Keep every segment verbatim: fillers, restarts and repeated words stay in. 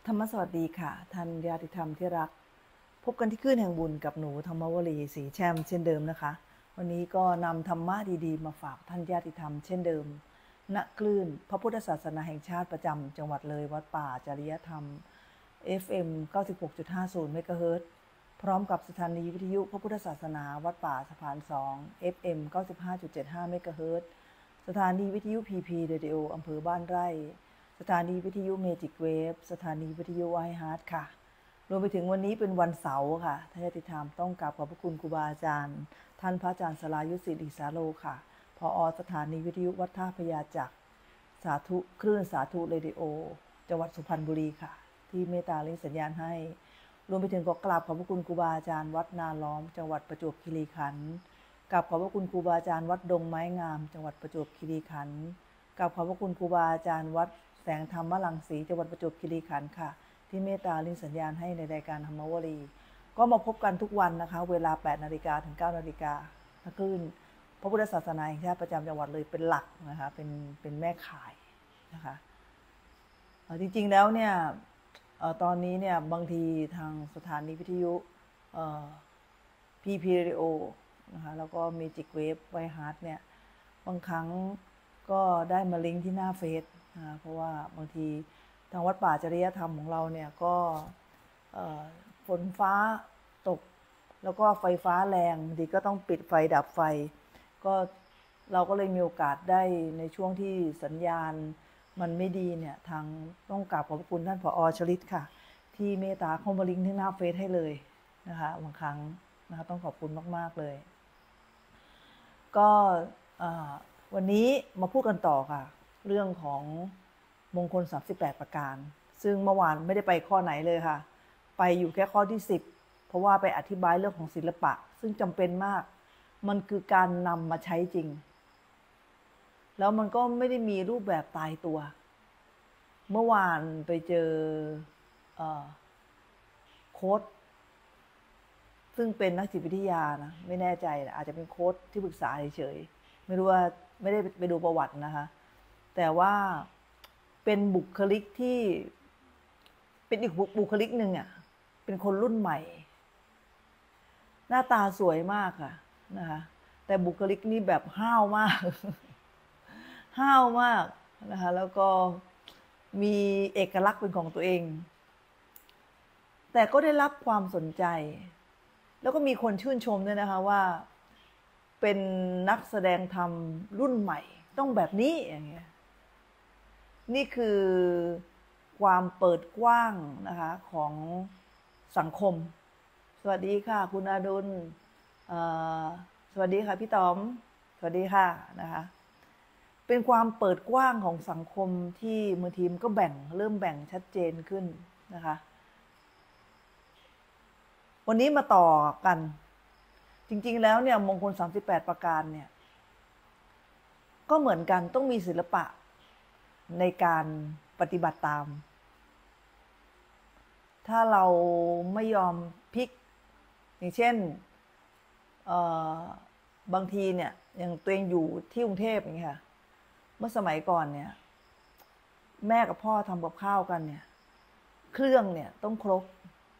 ธรรมสวัสดีค่ะท่านญาติธรรมที่รักพบกันที่คลื่นแห่งบุญกับหนูธรรมวลีศรีแช่มเช่นเดิมนะคะวันนี้ก็นำธรรมะดีๆมาฝากท่านญาติธรรมเช่นเดิมณคลื่นพระพุทธศาสนาแห่งชาติประจำจังหวัดเลยวัดป่าจริยธรรม เอฟ เอ็ม เก้าสิบหกจุดห้าศูนย์ เมกะเฮิรตซ์พร้อมกับสถานีวิทยุพระพุทธศาสนาวัดป่าสะพานสอง เอฟ เอ็ม เก้าสิบห้าจุดเจ็ดห้า เมกะเฮิรตซ์สถานีวิทยุ พี พี เรดิโออำเภอบ้านไร่สถานีวิทยุเมจิกเวฟสถานีวิทยุไวฮาร์ดค่ะรวมไปถึงวันนี้เป็นวันเสาร์ค่ะท่านญาติธรรมต้องกราบขอบพระคุณครูบาอาจารย์ท่านพระอาจารย์สรายุทธศิริสาโลค่ะผอ.สถานีวิทยุวัดท่าพญาจักรสาธุคลื่นสาธุเรดิโอจังหวัดสุพรรณบุรีค่ะที่เมตตาลิงสัญญาณให้รวมไปถึงก็กราบขอบพระคุณครูบาอาจารย์วัดนาล้อมจังหวัดประจวบคีรีขันธ์กราบขอบพระคุณครูบาอาจารย์วัดดงไม้งามจังหวัดประจวบคีรีขันธ์กราบขอบพระคุณครูบาอาจารย์วัดแสงธรรมรังสีจังหวัดประจวบคีรีขันธ์ค่ะที่เมตตาลิงสัญญาณให้ในรายการธรรมวลีก็มาพบกันทุกวันนะคะเวลา แปดนาฬิกา ถึง เก้านาฬิกาคลื่นพระพุทธศาสนาแห่งชาติประจำจังหวัดเลยเป็นหลักนะคะเป็นเป็นแม่ข่ายนะคะจริงๆแล้วเนี่ยตอนนี้เนี่ยบางทีทางสถานีวิทยุ พี พี Radio นะคะแล้วก็ Magic Wave ไวฮาร์ดเนี่ยบางครั้งก็ได้มาลิงก์ที่หน้าเฟซนะเพราะว่าบางทีทางวัดป่าจริยธรรมของเราเนี่ยก็ฝนฟ้าตกแล้วก็ไฟฟ้าแรงบางทีก็ต้องปิดไฟดับไฟก็เราก็เลยมีโอกาสได้ในช่วงที่สัญญาณมันไม่ดีเนี่ยทางต้องกราบขอบคุณท่านผอ.ชลิตค่ะที่เมตตาเข้ามาลิงก์ที่หน้าเฟซให้เลยนะคะบางครั้งนะคะต้องขอบคุณมากๆเลยก็วันนี้มาพูดกันต่อค่ะเรื่องของมงคลสามสิบแปดประการซึ่งเมื่อวานไม่ได้ไปข้อไหนเลยค่ะไปอยู่แค่ข้อที่สิบเพราะว่าไปอธิบายเรื่องของศิลปะซึ่งจำเป็นมากมันคือการนำมาใช้จริงแล้วมันก็ไม่ได้มีรูปแบบตายตัวเมื่อวานไปเจอโค้ชซึ่งเป็นนักจิตวิทยานะไม่แน่ใจอาจจะเป็นโค้ชที่ปรึกษาเฉยๆไม่รู้ว่าไม่ได้ไปดูประวัตินะคะแต่ว่าเป็นบุคลิกที่เป็นอีกบุคลิกหนึ่งอ่ะเป็นคนรุ่นใหม่หน้าตาสวยมากค่ะนะคะแต่บุคลิกนี่แบบห้าวมากห้าวมากนะคะแล้วก็มีเอกลักษณ์เป็นของตัวเองแต่ก็ได้รับความสนใจแล้วก็มีคนชื่นชมด้วยนะคะว่าเป็นนักแสดงธรรมรุ่นใหม่ต้องแบบนี้อย่างเงี้ยนี่คือความเปิดกว้างนะคะของสังคมสวัสดีค่ะคุณอดุลสวัสดีค่ะพี่ต๋อมสวัสดีค่ะนะคะเป็นความเปิดกว้างของสังคมที่บางทีมันก็แบ่งเริ่มแบ่งชัดเจนขึ้นนะคะวันนี้มาต่อกันจริงๆแล้วเนี่ยมงคลสามสิบแปดประการเนี่ยก็เหมือนกันต้องมีศิลปะในการปฏิบัติตามถ้าเราไม่ยอมพลิกอย่างเช่นบางทีเนี่ยอย่างตัวเองอยู่ที่กรุงเทพอย่างเงี้ยค่ะเมื่อสมัยก่อนเนี่ยแม่กับพ่อทำกับข้าวกันเนี่ยเครื่องเนี่ยต้องครบ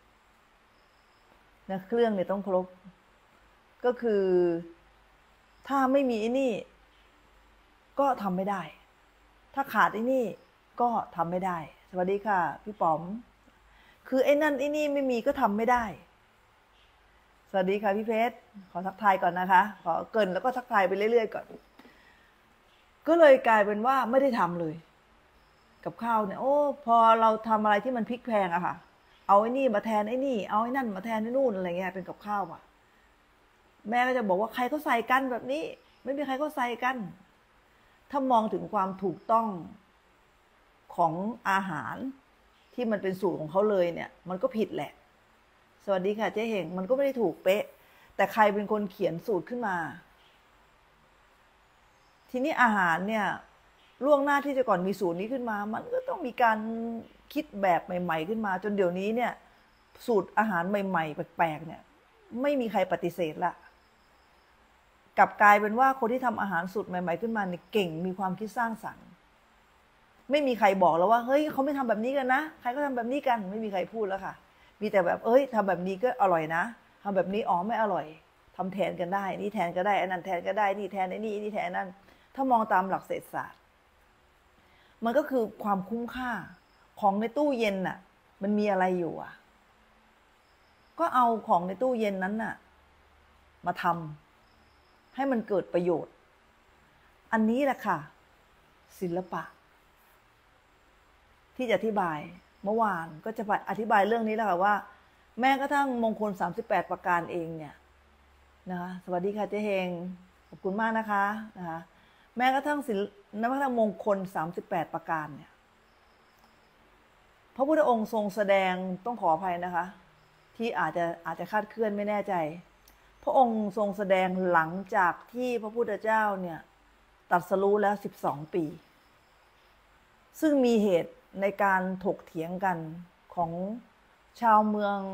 นะเครื่องเนี่ยต้องครบก็คือถ้าไม่มีไอ้นี่ก็ทำไม่ได้ถ้าขาดไอ้นี่ก็ทำไม่ได้สวัสดีค่ะพี่ป๋อมคือไอ้นั่นไอ้นี่ไม่มีก็ทำไม่ได้สวัสดีค่ะพี่เพชรขอทักทายก่อนนะคะขอเกินแล้วก็ทักทายไปเรื่อยๆก่อนก็เลยกลายเป็นว่าไม่ได้ทำเลยกับข้าวเนี่ยโอ้พอเราทำอะไรที่มันพลิกแพลงอะค่ะเอาไอ้นี่มาแทนไอ้นี่เอาไอ้นั่นมาแทนไอ้นู่นอะไรเงี้ยเป็นกับข้าวอะแม่ก็จะบอกว่าใครเขาใส่กันแบบนี้ไม่มีใครเขาใส่กันถ้ามองถึงความถูกต้องของอาหารที่มันเป็นสูตรของเขาเลยเนี่ยมันก็ผิดแหละสวัสดีค่ะเจ๊เฮงมันก็ไม่ได้ถูกเป๊ะแต่ใครเป็นคนเขียนสูตรขึ้นมาทีนี้อาหารเนี่ยล่วงหน้าที่จะก่อนมีสูตรนี้ขึ้นมามันก็ต้องมีการคิดแบบใหม่ๆขึ้นมาจนเดี๋ยวนี้เนี่ยสูตรอาหารใหม่ๆแปลกๆเนี่ยไม่มีใครปฏิเสธละกลับกลายเป็นว่าคนที่ทำอาหารสูตรใหม่ๆขึ้นมาเนี่ยเก่งมีความคิดสร้างสรรค์ไม่มีใครบอกแล้วว่าเฮ้ยเขาไม่ทำแบบนี้กันนะใครก็ทำแบบนี้กันไม่มีใครพูดแล้วค่ะมีแต่แบบเอ้ยทำแบบนี้ก็อร่อยนะทำแบบนี้อ๋อไม่อร่อยทำแทนกันได้นี่แทนก็ได้อันนั้นแทนก็ได้นี่แทนไอ้นี่นี่แทนนั่นถ้ามองตามหลักเศรษฐศาสตร์มันก็คือความคุ้มค่าของในตู้เย็นน่ะมันมีอะไรอยู่อ่ะก็เอาของในตู้เย็นนั้นน่ะมาทำให้มันเกิดประโยชน์อันนี้แหละค่ะศิลปะที่จะอธิบายเมื่อวานก็จะอธิบายเรื่องนี้แล้วค่ะว่าแม้กระทั่งมงคลสามสิบแปดประการเองเนี่ยนะคะสวัสดีค่ะเจ๊เฮงขอบคุณมากนะคะนะคะแม้กระทั่งศิลป์แม้กระทั่งมงคลสามสิบแปดประการเนี่ยพระพุทธองค์ทรงแสดงต้องขออภัยนะคะที่อาจจะอาจจะคาดเคลื่อนไม่แน่ใจพระองค์ทรงแสดงหลังจากที่พระพุทธเจ้าเนี่ยตรัสรู้แล้วสิบสองปีซึ่งมีเหตุในการถกเถียงกันของชาวเมือง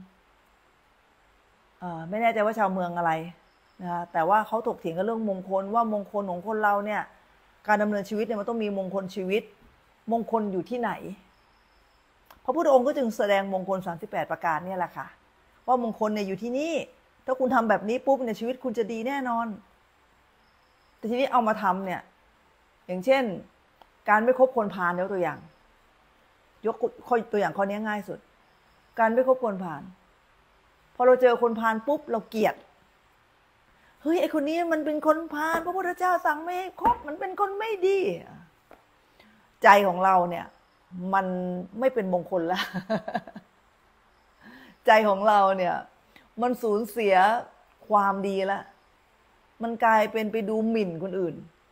เอ่อไม่แน่ใจว่าชาวเมืองอะไรนะแต่ว่าเขาถกเถียงกันเรื่องมงคลว่ามงคลของคนเราเนี่ยการดำเนินชีวิตเนี่ยมันต้องมีมงคลชีวิตมงคลอยู่ที่ไหนพระพุทธองค์ก็จึงแสดงมงคลสามสิบแปดประการเนี่ยแหละค่ะว่ามงคลเนี่ยอยู่ที่นี่ถ้าคุณทำแบบนี้ปุ๊บเนี่ยชีวิตคุณจะดีแน่นอนแต่ทีนี้เอามาทำเนี่ยอย่างเช่นการไม่คบคนพาลยกตัวอย่างยกตัวอย่างข้อนี้ง่ายสุดการไม่คบคนพาลพอเราเจอคนพาลปุ๊บเราเกลียดเฮ้ยไอคนนี้มันเป็นคนพาลพระพุทธเจ้าสั่งไม่ให้คบมันเป็นคนไม่ดีใจของเราเนี่ยมันไม่เป็นมงคลแล้วใจของเราเนี่ยมันสูญเสียความดีแล้วมันกลายเป็นไปดูหมิ่นคนอื่น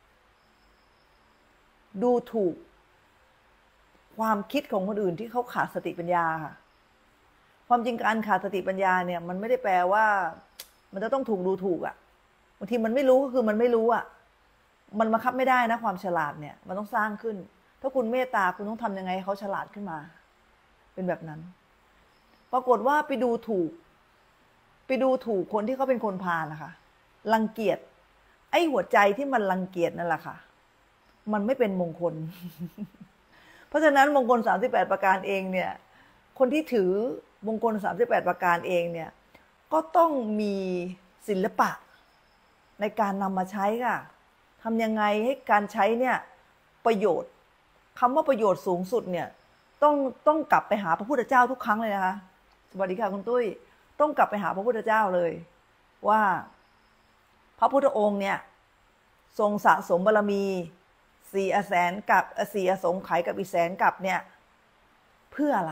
ดูถูกความคิดของคนอื่นที่เขาขาดสติปัญญาค่ะความจริงการขาดสติปัญญาเนี่ยมันไม่ได้แปลว่ามันจะต้องถูกดูถูกอ่ะบางทีมันไม่รู้ก็คือมันไม่รู้อ่ะมันบังคับไม่ได้นะความฉลาดเนี่ยมันต้องสร้างขึ้นถ้าคุณเมตตาคุณต้องทำยังไงให้เขาฉลาดขึ้นมาเป็นแบบนั้นปรากฏว่าไปดูถูกไปดูถูกคนที่เขาเป็นคนพาลนะคะรังเกียจไอ้หัวใจที่มันรังเกียจนั่นแหละค่ะมันไม่เป็นมงคล เพราะฉะนั้นมงคลสามสิบแปดประการเองเนี่ยคนที่ถือมงคลสามสิบแปดประการเองเนี่ยก็ต้องมีศิลปะในการนำมาใช้ค่ะทำยังไงให้การใช้เนี่ยประโยชน์คำว่าประโยชน์สูงสุดเนี่ยต้องต้องกลับไปหาพระพุทธเจ้าทุกครั้งเลยนะคะสวัสดีค่ะคุณตุ้ยต้องกลับไปหาพระพุทธเจ้าเลยว่าพระพุทธองค์เนี่ยทรงสะสมบารมีสี่อแสนกับสี่อสงไขยกับอีกแสนกับเนี่ยเพื่ออะไร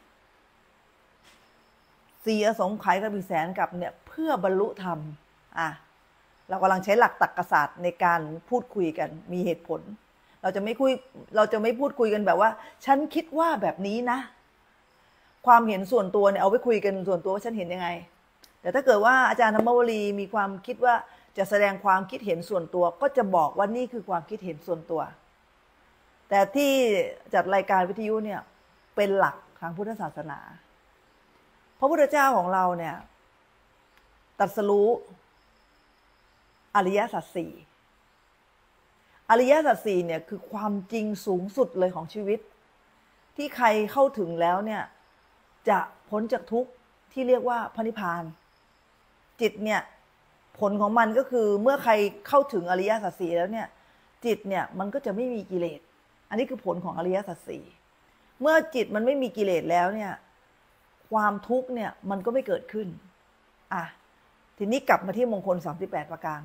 สี่อสงไขยกับอีกแสนกับเนี่ยเพื่อบรรลุธรรมอ่ะเรากำลังใช้หลักตรรกศาสตร์ในการพูดคุยกันมีเหตุผลเราจะไม่คุยเราจะไม่พูดคุยกันแบบว่าฉันคิดว่าแบบนี้นะความเห็นส่วนตัวเนี่ยเอาไว้คุยกันส่วนตัวว่าฉันเห็นยังไงแต่ถ้าเกิดว่าอาจารย์ธรรมวลีมีความคิดว่าจะแสดงความคิดเห็นส่วนตัวก็จะบอกว่านี่คือความคิดเห็นส่วนตัวแต่ที่จัดรายการวิทยุเนี่ยเป็นหลักทางพุทธศาสนาพระพุทธเจ้าของเราเนี่ยตรัสรู้อริยสัจสี่อริยสัจสี่เนี่ยคือความจริงสูงสุดเลยของชีวิตที่ใครเข้าถึงแล้วเนี่ยจะพ้นจากทุกข์ที่เรียกว่าพระนิพพานจิตเนี่ยผลของมันก็คือเมื่อใครเข้าถึงอริยสัจสี่แล้วเนี่ยจิตเนี่ยมันก็จะไม่มีกิเลสอันนี้คือผลของอริยสัจสี่เมื่อจิตมันไม่มีกิเลสแล้วเนี่ยความทุกข์เนี่ยมันก็ไม่เกิดขึ้นอ่ะทีนี้กลับมาที่มงคลสามสิบแปดประการ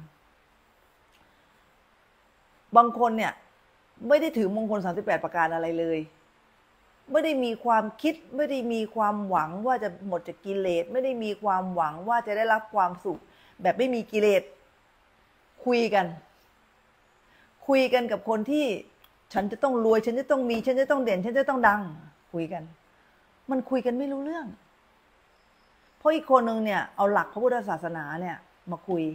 บางคนเนี่ยไม่ได้ถือมงคลสามสิบแปดประการอะไรเลยไม่ได้มีความคิดไม่ได้มีความหวังว่าจะหมดจากกิเลสไม่ได้มีความหวังว่าจะได้รับความสุขแบบไม่มีกิเลสคุยกันคุยกันกับคนที่ฉันจะต้องรวยฉันจะต้องมีฉันจะต้องเด่นฉันจะต้องดังคุยกันมันคุยกันไม่รู้เรื่องเพราะอีกคนนึงเนี่ยเอาหลักพระพุทธศาสนาเนี่ยมาคุย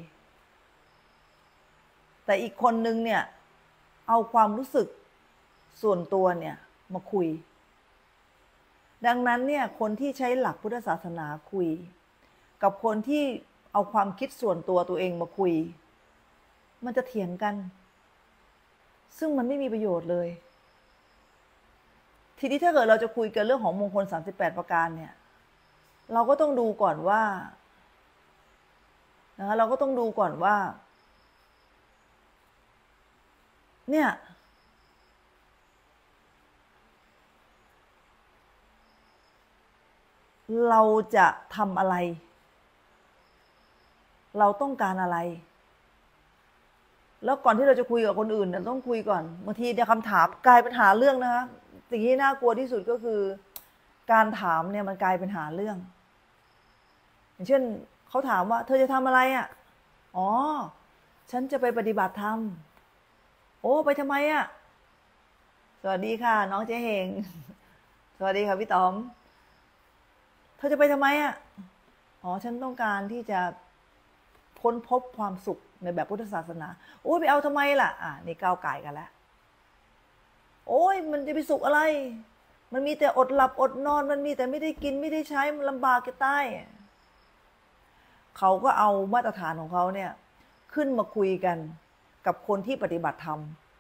แต่อีกคนนึงเนี่ยเอาความรู้สึกส่วนตัวเนี่ยมาคุยดังนั้นเนี่ยคนที่ใช้หลักพุทธศาสนาคุยกับคนที่เอาความคิดส่วนตัวตัวเองมาคุยมันจะเถียงกันซึ่งมันไม่มีประโยชน์เลยทีนี้ถ้าเกิดเราจะคุยกันเรื่องของมงคลสามสิบแปดประการเนี่ยเราก็ต้องดูก่อนว่านะคะเราก็ต้องดูก่อนว่าเนี่ยเราจะทำอะไรเราต้องการอะไรแล้วก่อนที่เราจะคุยกับคนอื่นเราต้องคุยก่อนบางทีเนี่ยคำถามกลายเป็นหาเรื่องนะคะสิ่งที่น่ากลัวที่สุดก็คือการถามเนี่ยมันกลายเป็นหาเรื่องอย่างเช่นเขาถามว่าเธอจะทำอะไรอ่ะอ๋อฉันจะไปปฏิบัติธรรมโอ้ไปทำไมอ่ะสวัสดีค่ะน้องเจ๊เฮงสวัสดีค่ะพี่ต๋อมเธอจะไปทำไมอ่ะอ๋อฉันต้องการที่จะค้นพบความสุขในแบบพุทธศาสนาโอ้ยไปเอาทำไมล่ะอ่ะนี่ก้าวไก่กันแล้วโอ้ยมันจะไปสุขอะไรมันมีแต่อดหลับอดนอนมันมีแต่ไม่ได้กินไม่ได้ใช้มันลำบากจะตายเขาก็เอามาตรฐานของเขาเนี่ยขึ้นมาคุยกันกับคนที่ปฏิบัติธรรม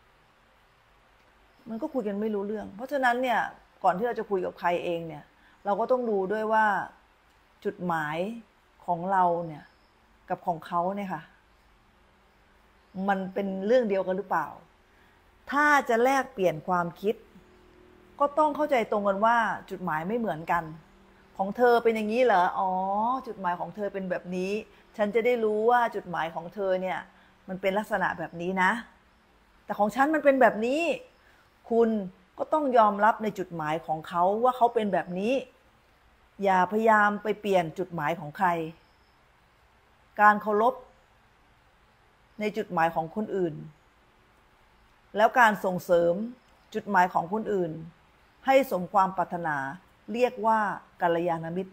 มันก็คุยกันไม่รู้เรื่องเพราะฉะนั้นเนี่ยก่อนที่เราจะคุยกับใครเองเนี่ยเราก็ต้องดูด้วยว่าจุดหมายของเราเนี่ยกับของเขาเนี่ยค่ะมันเป็นเรื่องเดียวกันหรือเปล่าถ้าจะแลกเปลี่ยนความคิดก็ต้องเข้าใจตรงกันว่าจุดหมายไม่เหมือนกันของเธอเป็นอย่างนี้เหรออ๋อจุดหมายของเธอเป็นแบบนี้ฉันจะได้รู้ว่าจุดหมายของเธอเนี่ยมันเป็นลักษณะแบบนี้นะแต่ของฉันมันเป็นแบบนี้คุณก็ต้องยอมรับในจุดหมายของเขาว่าเขาเป็นแบบนี้อย่าพยายามไปเปลี่ยนจุดหมายของใครการเคารพในจุดหมายของคนอื่นแล้วการส่งเสริมจุดหมายของคนอื่นให้สมความปรารถนาเรียกว่ากัลยาณมิตร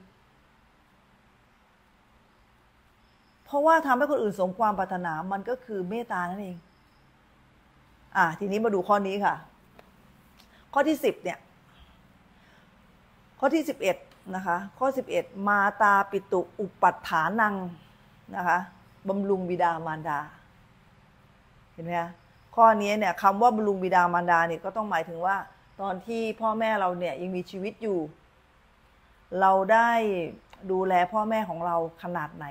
เพราะว่าทำให้คนอื่นสมความปรารถนามันก็คือเมตตานั่นเองอ่ะทีนี้มาดูข้อนี้ค่ะข้อที่สิบเนี่ยข้อที่สิบเอ็ดนะคะข้อสิบเอ็ดมาตาปิตุอุปัฏฐานังนะคะบำรุงบิดามารดาเห็นไหมคะข้อนี้เนี่ยคำว่าบำรุงบิดามารดาเนี่ยก็ต้องหมายถึงว่าตอนที่พ่อแม่เราเนี่ยยังมีชีวิตอยู่เราได้ดูแลพ่อแม่ของเราขนาดไหน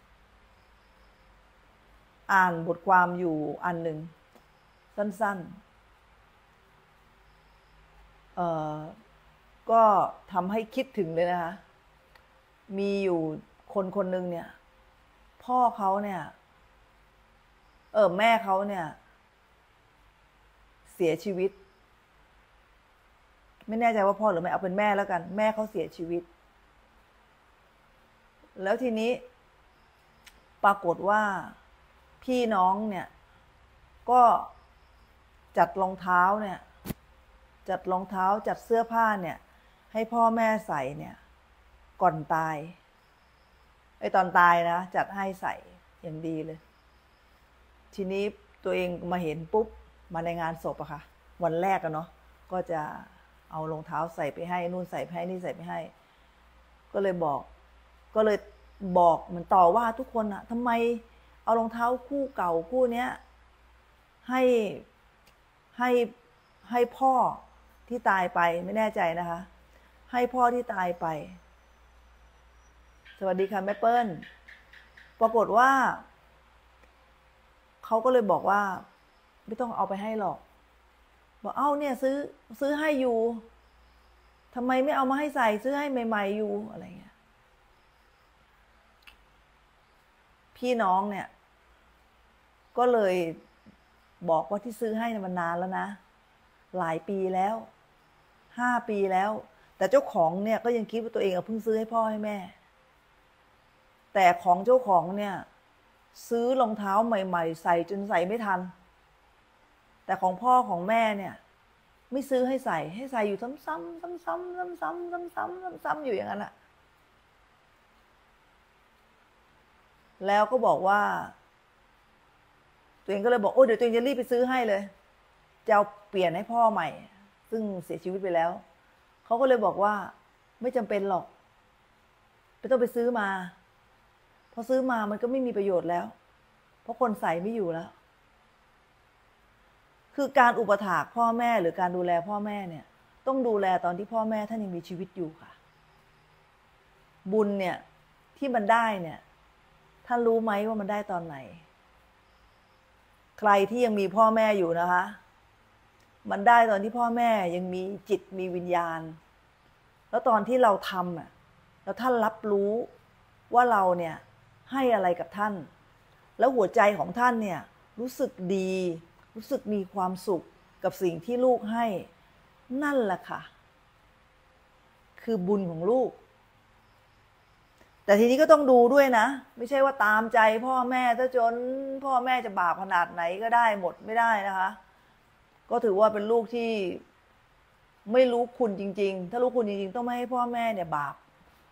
อ่านบทความอยู่อันหนึ่งสั้นๆเอ่อก็ทำให้คิดถึงเลยนะคะมีอยู่คนคนหนึ่งเนี่ยพ่อเขาเนี่ยเออแม่เขาเนี่ยเสียชีวิตไม่แน่ใจว่าพ่อหรือไม่เอาเป็นแม่แล้วกันแม่เขาเสียชีวิตแล้วทีนี้ปรากฏว่าพี่น้องเนี่ยก็จัดรองเท้าเนี่ยจัดรองเท้าจัดเสื้อผ้าเนี่ยให้พ่อแม่ใส่เนี่ยก่อนตายไอ้ตอนตายนะจัดให้ใส่อย่างดีเลยทีนี้ตัวเองมาเห็นปุ๊บมาในงานศพอะค่ะวันแรกอะเนาะก็จะเอารองเท้าใส่ไปให้นู่นใส่ไปให้นี่ใส่ไปให้ก็เลยบอกก็เลยบอกเหมือนต่อว่าทุกคนอะทำไมเอารองเท้าคู่เก่าคู่เนี้ยให้ให้ให้พ่อที่ตายไปไม่แน่ใจนะคะให้พ่อที่ตายไปสวัสดีค่ะแม่เปิ้ลปรากฏว่าเขาก็เลยบอกว่าไม่ต้องเอาไปให้หรอกบอกเอ้าเนี่ยซื้อซื้อให้อยู่ทำไมไม่เอามาให้ใส่ซื้อให้ใหม่ๆอยู่อะไรเงี้ยพี่น้องเนี่ยก็เลยบอกว่าที่ซื้อให้มันนานแล้วนะหลายปีแล้วห้าปีแล้วแต่เจ้าของเนี่ยก็ยังคิดว่าตัวเองเพิ่งซื้อให้พ่อให้แม่แต่ของเจ้าของเนี่ยซื้อรองเท้าใหม่ๆใส่จนใส่ไม่ทันแต่ของพ่อของแม่เนี่ยไม่ซื้อให้ใส่ให้ใส่อยู่ซ้ำๆซ้ำๆซ้ำๆซ้ำๆซ้ำๆซ้ำๆอยู่อย่างนั้นแหละแล้วก็บอกว่าตัวเองก็เลยบอกโอ้เดี๋ยวตัวเองจะรีบไปซื้อให้เลยจะเอาเปลี่ยนให้พ่อใหม่ซึ่งเสียชีวิตไปแล้วเขาก็เลยบอกว่าไม่จำเป็นหรอกไม่ต้องไปซื้อมาพอซื้อมามันก็ไม่มีประโยชน์แล้วเพราะคนใส่ไม่อยู่แล้วคือการอุปถากพ่อแม่หรือการดูแลพ่อแม่เนี่ยต้องดูแลตอนที่พ่อแม่ท่านยังมีชีวิตอยู่ค่ะบุญเนี่ยที่มันได้เนี่ยท่านรู้ไหมว่ามันได้ตอนไหนใครที่ยังมีพ่อแม่อยู่นะคะมันได้ตอนที่พ่อแม่ยังมีจิตมีวิญญาณแล้วตอนที่เราทำอ่ะแล้วท่านรับรู้ว่าเราเนี่ยให้อะไรกับท่านแล้วหัวใจของท่านเนี่ยรู้สึกดีรู้สึกมีความสุขกับสิ่งที่ลูกให้นั่นแหละค่ะคือบุญของลูกแต่ทีนี้ก็ต้องดูด้วยนะไม่ใช่ว่าตามใจพ่อแม่ถ้าจนพ่อแม่จะบาปขนาดไหนก็ได้หมดไม่ได้นะคะก็ถือว่าเป็นลูกที่ไม่รู้คุณจริงๆถ้ารู้คุณจริงๆต้องไม่ให้พ่อแม่เนี่ยบาป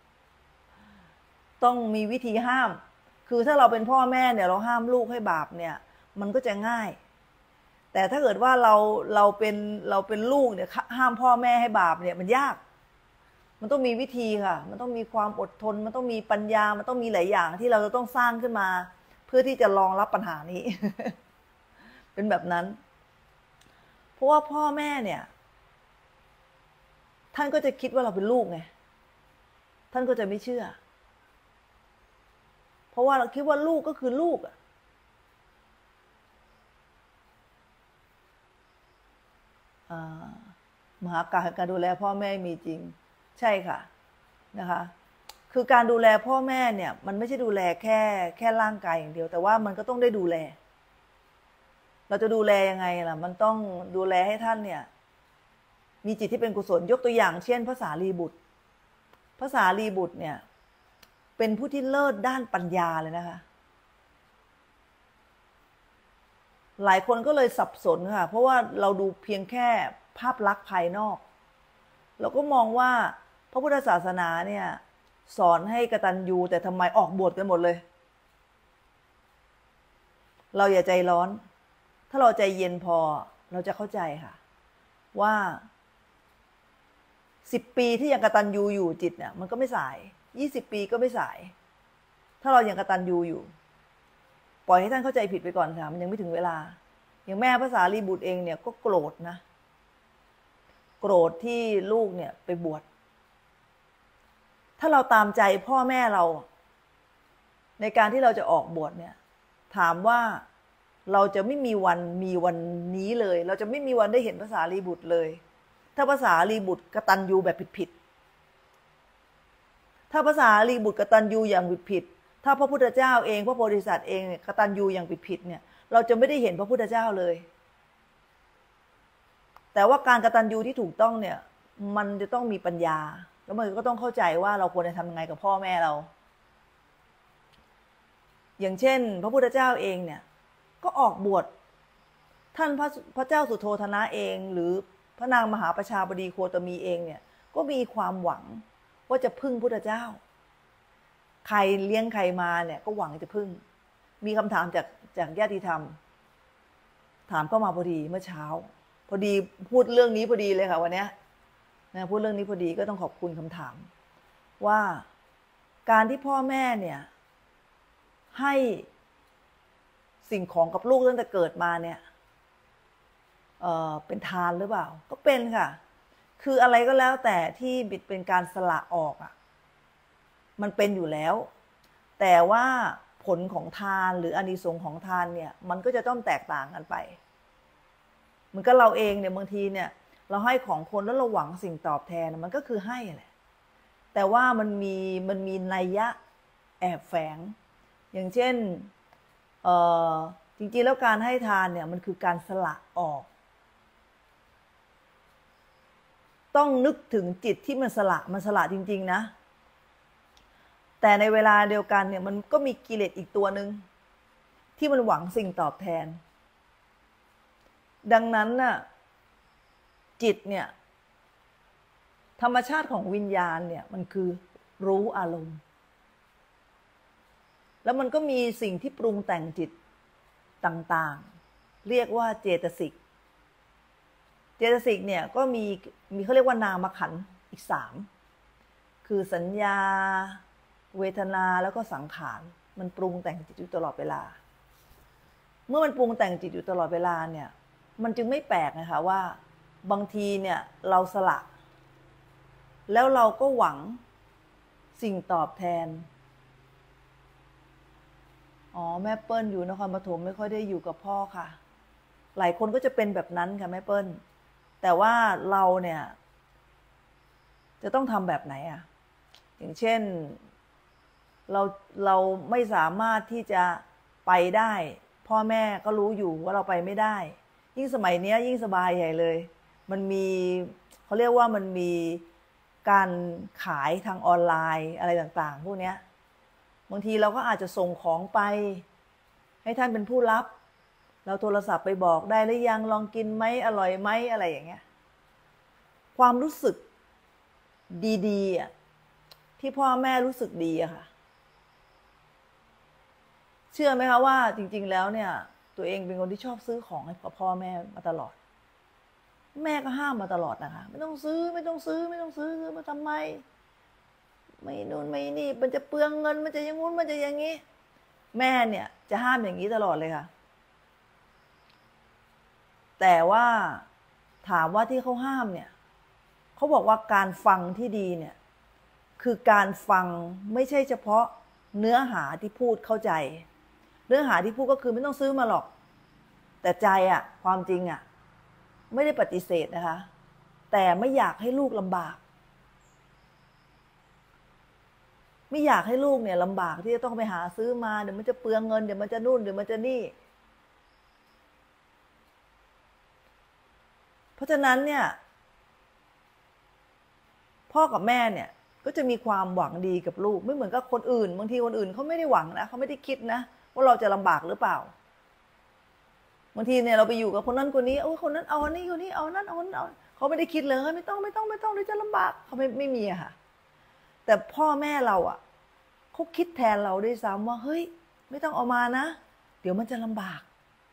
ต้องมีวิธีห้ามคือถ้าเราเป็นพ่อแม่เนี่ยเราห้ามลูกให้บาปเนี่ยมันก็จะง่ายแต่ถ้าเกิดว่าเราเราเป็นเราเป็นลูกเนี่ยห้ามพ่อแม่ให้บาปเนี่ยมันยากมันต้องมีวิธีค่ะมันต้องมีความอดทนมันต้องมีปัญญามันต้องมีหลายอย่างที่เราจะต้องสร้างขึ้นมาเพื่อที่จะรองรับปัญหานี้ เป็นแบบนั้นเพราะว่าพ่อแม่เนี่ยท่านก็จะคิดว่าเราเป็นลูกไงท่านก็จะไม่เชื่อเพราะว่าเราคิดว่าลูกก็คือลูกอะมหากาพย์การดูแลพ่อแม่มีจริงใช่ค่ะนะคะคือการดูแลพ่อแม่เนี่ยมันไม่ใช่ดูแลแค่แค่ร่างกายอย่างเดียวแต่ว่ามันก็ต้องได้ดูแลเราจะดูแลยังไงล่ะมันต้องดูแลให้ท่านเนี่ยมีจิตที่เป็นกุศลยกตัวอย่างเช่นพระสารีบุตรพระสารีบุตรเนี่ยเป็นผู้ที่เลิศด้านปัญญาเลยนะคะหลายคนก็เลยสับสนค่ะเพราะว่าเราดูเพียงแค่ภาพลักษณ์ภายนอกเราก็มองว่าพระพุทธศาสนาเนี่ยสอนให้กตัญญูแต่ทำไมออกบวชกันหมดเลยเราอย่าใจร้อนถ้าเราใจเย็นพอเราจะเข้าใจค่ะว่าสิบปีที่ยังกตัญญูอยู่จิตเนี่ยมันก็ไม่สายยี่สิบปีก็ไม่สายถ้าเรายังกตัญญูอยู่ปล่อยให้ท่านเข้าใจผิดไปก่อนค่ะมันยังไม่ถึงเวลาอย่างแม่พระสารีบุตรเองเนี่ยก็โกรธนะโกรธที่ลูกเนี่ยไปบวชถ้าเราตามใจพ่อแม่เราในการที่เราจะออกบวชเนี่ยถามว่าเราจะไม่มีวันมีวันนี้เลยเราจะไม่มีวันได้เห็นพระสารีบุตรเลยถ้าพระสารีบุตรกตัญญูแบบผิดๆถ้าพระสารีบุตรกตัญญูอย่างผิดๆถ้าพระพุทธเจ้าเองพระโพธิสัตว์เองกตัญญูอย่างผิดๆเนี่ยเราจะไม่ได้เห็นพระพุทธเจ้าเลยแต่ว่าการกตัญญูที่ถูกต้องเนี่ยมันจะต้องมีปัญญาแล้วมันก็ต้องเข้าใจว่าเราควรจะทำยังไงกับพ่อแม่เราอย่างเช่นพระพุทธเจ้าเองเนี่ยก็ออกบวชท่านพระพระเจ้าสุโธทนะเองหรือพระนางมหาประชาบดีโคตมีเองเนี่ยก็มีความหวังว่าจะพึ่งพุทธเจ้าใครเลี้ยงใครมาเนี่ยก็หวังจะพึ่งมีคำถามจากจากญาติธรรมถามเข้ามาพอดีเมื่อเช้าพอดีพูดเรื่องนี้พอดีเลยค่ะวันนี้นะพูดเรื่องนี้พอดีก็ต้องขอบคุณคำถามว่าการที่พ่อแม่เนี่ยให้สิ่งของกับลูกตั้งแต่เกิดมาเนี่ยเอ่อเป็นทานหรือเปล่าก็เป็นค่ะคืออะไรก็แล้วแต่ที่บิดเป็นการสละออกอ่ะมันเป็นอยู่แล้วแต่ว่าผลของทานหรืออานิสงส์ของทานเนี่ยมันก็จะต้องแตกต่างกันไปเหมือนกับเราเองเนี่ยบางทีเนี่ยเราให้ของคนแล้วเราหวังสิ่งตอบแทนมันก็คือให้แหละแต่ว่ามันมีมันมีนัยยะแอบแฝงอย่างเช่นเอ่อจริงๆแล้วการให้ทานเนี่ยมันคือการสละออกต้องนึกถึงจิตที่มันสละมันสละจริงๆนะแต่ในเวลาเดียวกันเนี่ยมันก็มีกิเลสอีกตัวหนึ่งที่มันหวังสิ่งตอบแทนดังนั้นน่ะจิตเนี่ยธรรมชาติของวิญญาณเนี่ยมันคือรู้อารมณ์แล้วมันก็มีสิ่งที่ปรุงแต่งจิตต่างๆเรียกว่าเจตสิกเจตสิกเนี่ยก็มีมีเขาเรียกว่านามขันธ์อีกสามคือสัญญาเวทนาแล้วก็สังขารมันปรุงแต่งจิตอยู่ตลอดเวลาเมื่อมันปรุงแต่งจิตอยู่ตลอดเวลาเนี่ยมันจึงไม่แปลกนะคะว่าบางทีเนี่ยเราสละแล้วเราก็หวังสิ่งตอบแทนอ๋อแม่เปิ้ลอยู่นครปฐมไม่ค่อยได้อยู่กับพ่อค่ะหลายคนก็จะเป็นแบบนั้นค่ะแม่เปิ้ลแต่ว่าเราเนี่ยจะต้องทำแบบไหนอ่ะอย่างเช่นเราเราไม่สามารถที่จะไปได้พ่อแม่ก็รู้อยู่ว่าเราไปไม่ได้ยิ่งสมัยนี้ยิ่งสบายใหญ่เลยมันมีเขาเรียกว่ามันมีการขายทางออนไลน์อะไรต่างๆพวกนี้บางทีเราก็อาจจะส่งของไปให้ท่านเป็นผู้รับเราโทรศัพท์ไปบอกได้หรือยังลองกินไหมอร่อยไหมอะไรอย่างเงี้ยความรู้สึกดีๆอ่ะที่พ่อแม่รู้สึกดีอะค่ะเชื่อไหมคะว่าจริงๆแล้วเนี่ยตัวเองเป็นคนที่ชอบซื้อของให้กับพ่อแม่มาตลอดแม่ก็ห้ามมาตลอดนะคะไม่ต้องซื้อไม่ต้องซื้อไม่ต้องซื้อซื้อมาทำไมไม่นู่นไม่นี่มันจะเปลืองเงินมันจะอย่างงู้นมันจะอย่างงี้แม่เนี่ยจะห้ามอย่างนี้ตลอดเลยค่ะแต่ว่าถามว่าที่เขาห้ามเนี่ยเขาบอกว่าการฟังที่ดีเนี่ยคือการฟังไม่ใช่เฉพาะเนื้อหาที่พูดเข้าใจเนื้อหาที่พูดก็คือไม่ต้องซื้อมาหรอกแต่ใจอะความจริงอะไม่ได้ปฏิเสธนะคะแต่ไม่อยากให้ลูกลำบากไม่อยากให้ลูกเนี่ยลำบากที่จะต้องไปหาซื้อมาเดี๋ยวมันจะเปลืองเงินเดี๋ยวมันจะนู่นเดี๋ยวมันจะนี่เพราะฉะนั้นเนี่ยพ่อกับแม่เนี่ยก็จะมีความหวังดีกับลูกไม่เหมือนกับคนอื่นบางทีคนอื่นเขาไม่ได้หวังนะเขาไม่ได้คิดนะว่าเราจะลำบากหรือเปล่าบางทีเนี่ยเราไปอยู่กับคนนั้นคนนี้โอ้คนนั้นเอาอันนี้คนนี้เอานั้นเอานั้นเอาเขาไม่ได้คิดเลยไม่ต้องไม่ต้องไม่ต้องเดี๋ยวจะลำบากเขาไม่ไม่มีอะค่ะแต่พ่อแม่เราอะเขาคิดแทนเราด้วยซ้ำว่าเฮ้ยไม่ต้องเอามานะเดี๋ยวมันจะลำบาก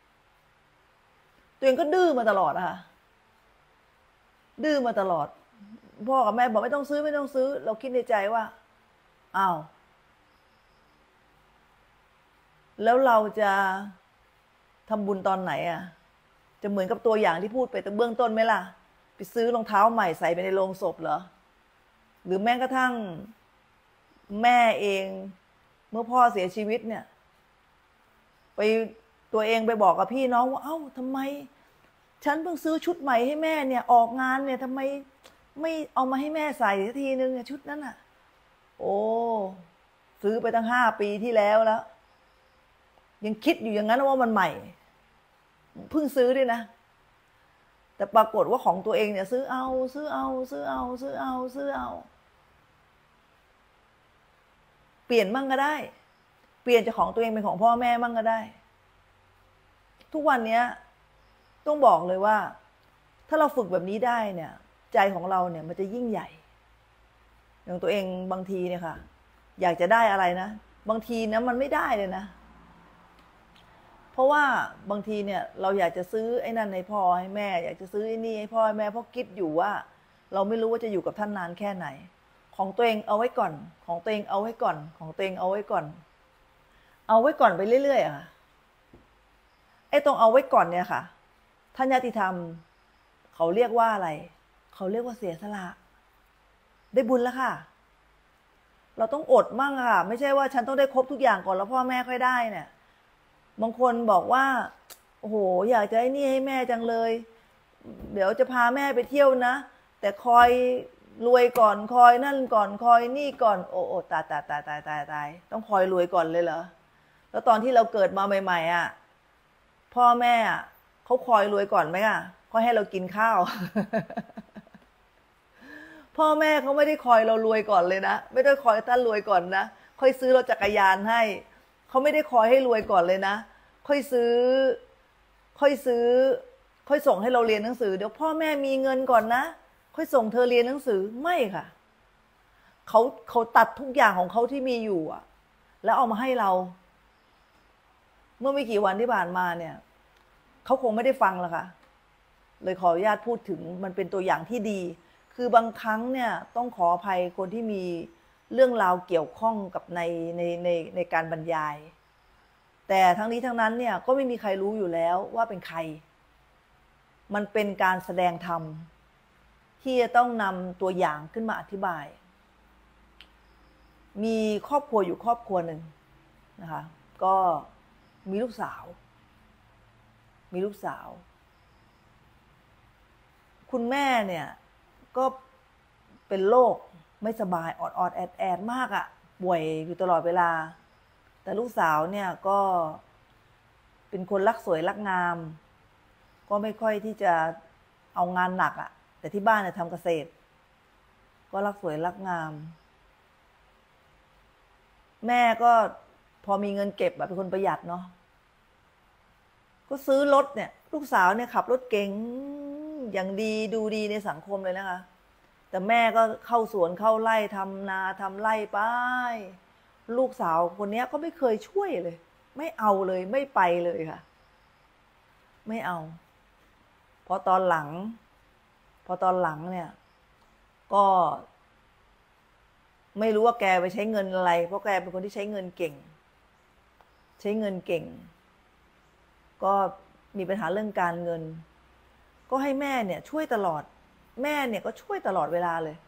ตัวเองก็ดื้อมาตลอดอะค่ะดื้อมาตลอดพ่อกับแม่บอกไม่ต้องซื้อไม่ต้องซื้อเราคิดในใจว่าอ้าวแล้วเราจะทำบุญตอนไหนอ่ะจะเหมือนกับตัวอย่างที่พูดไปแต่เบื้องต้นไหมล่ะไปซื้อรองเท้าใหม่ใส่ไปในโลงศพเหรอหรือแม้กระทั่งแม่เองเมื่อพ่อเสียชีวิตเนี่ยไปตัวเองไปบอกกับพี่น้องว่าเอ้าทำไมฉันเพิ่งซื้อชุดใหม่ให้แม่เนี่ยออกงานเนี่ยทำไมไม่เอามาให้แม่ใส่ทีนึงชุดนั้นอ่ะโอ้ซื้อไปตั้งห้าปีที่แล้วแล้วยังคิดอยู่อย่างนั้นว่ามันใหม่เพิ่งซื้อด้วยนะแต่ปรากฏว่าของตัวเองเนี่ยซื้อเอาซื้อเอาซื้อเอาซื้อเอาซื้อเอาเปลี่ยนมั่งก็ได้เปลี่ยนจากของตัวเองเป็นของพ่อแม่มั่งก็ได้ทุกวันนี้ต้องบอกเลยว่าถ้าเราฝึกแบบนี้ได้เนี่ยใจของเราเนี่ยมันจะยิ่งใหญ่อย่างตัวเองบางทีเนี่ยค่ะอยากจะได้อะไรนะบางทีนะมันไม่ได้เลยนะเพราะว่าบางทีเนี่ยเราอยากจะซื้อไอ้นั่นให้พ่อให้แม่อยากจะซื้อไอ้นี่ให้พ่อให้แม่เพราะคิดอยู่ว่าเราไม่รู้ว่าจะอยู่กับท่านนานแค่ไหนของตัวเองเอาไว้ก่อนของตัวเองเอาไว้ก่อนของตัวเองเอาไว้ก่อนเอาไว้ก่อนไปเรื่อยๆค่ะไอ้ตรงเอาไว้ก่อนเนี่ยค่ะท่านญาติธรรมเขาเรียกว่าอะไรเขาเรียกว่าเสียสละได้บุญแล้วค่ะเราต้องอดมั่งค่ะไม่ใช่ว่าฉันต้องได้ครบทุกอย่างก่อนแล้วพ่อแม่ค่อยได้เนี่ยบางคนบอกว่าโอ้โหอยากจะให้นี่ให้แม่จังเลยเดี๋ยวจะพาแม่ไปเที่ยวนะแต่คอยรวยก่อนคอยนั่นก่อนคอยนี่ก่อนโอ้โอ้ตายตายตายตายตายตายต้องคอยรวยก่อนเลยเหรอแล้วตอนที่เราเกิดมาใหม่ๆอ่ะพ่อแม่เขาคอยรวยก่อนไหมอ่ะเขาให้เรากินข้าว พ่อแม่เขาไม่ได้คอยเรารวยก่อนเลยนะไม่ได้คอยท่านรวยก่อนนะค่อยซื้อรถจักรยานให้เขาไม่ได้คอยให้รวยก่อนเลยนะค่อยซื้อค่อยซื้อค่อยส่งให้เราเรียนหนังสือเดี๋ยวพ่อแม่มีเงินก่อนนะค่อยส่งเธอเรียนหนังสือไม่ค่ะเขาเขาตัดทุกอย่างของเขาที่มีอยู่อ่ะแล้วเอามาให้เราเมื่อไม่กี่วันที่ผ่านมาเนี่ยเขาคงไม่ได้ฟังหรอกค่ะเลยขออนุญาตพูดถึงมันเป็นตัวอย่างที่ดีคือบางครั้งเนี่ยต้องขออภัยคนที่มีเรื่องราวเกี่ยวข้องกับในในในในการบรรยายแต่ทั้งนี้ทั้งนั้นเนี่ยก็ไม่มีใครรู้อยู่แล้วว่าเป็นใครมันเป็นการแสดงธรรมที่จะต้องนำตัวอย่างขึ้นมาอธิบายมีครอบครัวอยู่ครอบครัวหนึ่งนะคะก็มีลูกสาวมีลูกสาวคุณแม่เนี่ยก็เป็นโรคไม่สบายออดออดแอดแอดมากอะป่วยอยู่ตลอดเวลาแต่ลูกสาวเนี่ยก็เป็นคนรักสวยรักงามก็ไม่ค่อยที่จะเอางานหนักอะแต่ที่บ้านเนี่ยทำเกษตรก็รักสวยรักงามแม่ก็พอมีเงินเก็บแบบเป็นคนประหยัดเนาะก็ซื้อรถเนี่ยลูกสาวเนี่ยขับรถเก๋งอย่างดีดูดีในสังคมเลยนะคะแต่แม่ก็เข้าสวนเข้าไร่ทำนาทำไร่ไปลูกสาวคนนี้ก็ไม่เคยช่วยเลยไม่เอาเลยไม่ไปเลยค่ะไม่เอาพอตอนหลังพอตอนหลังเนี่ยก็ไม่รู้ว่าแกไปใช้เงินอะไรเพราะแกเป็นคนที่ใช้เงินเก่งใช้เงินเก่งก็มีปัญหาเรื่องการเงินก็ให้แม่เนี่ยช่วยตลอดแม่เนี่ยก็ช่วยตลอดเวลาเลย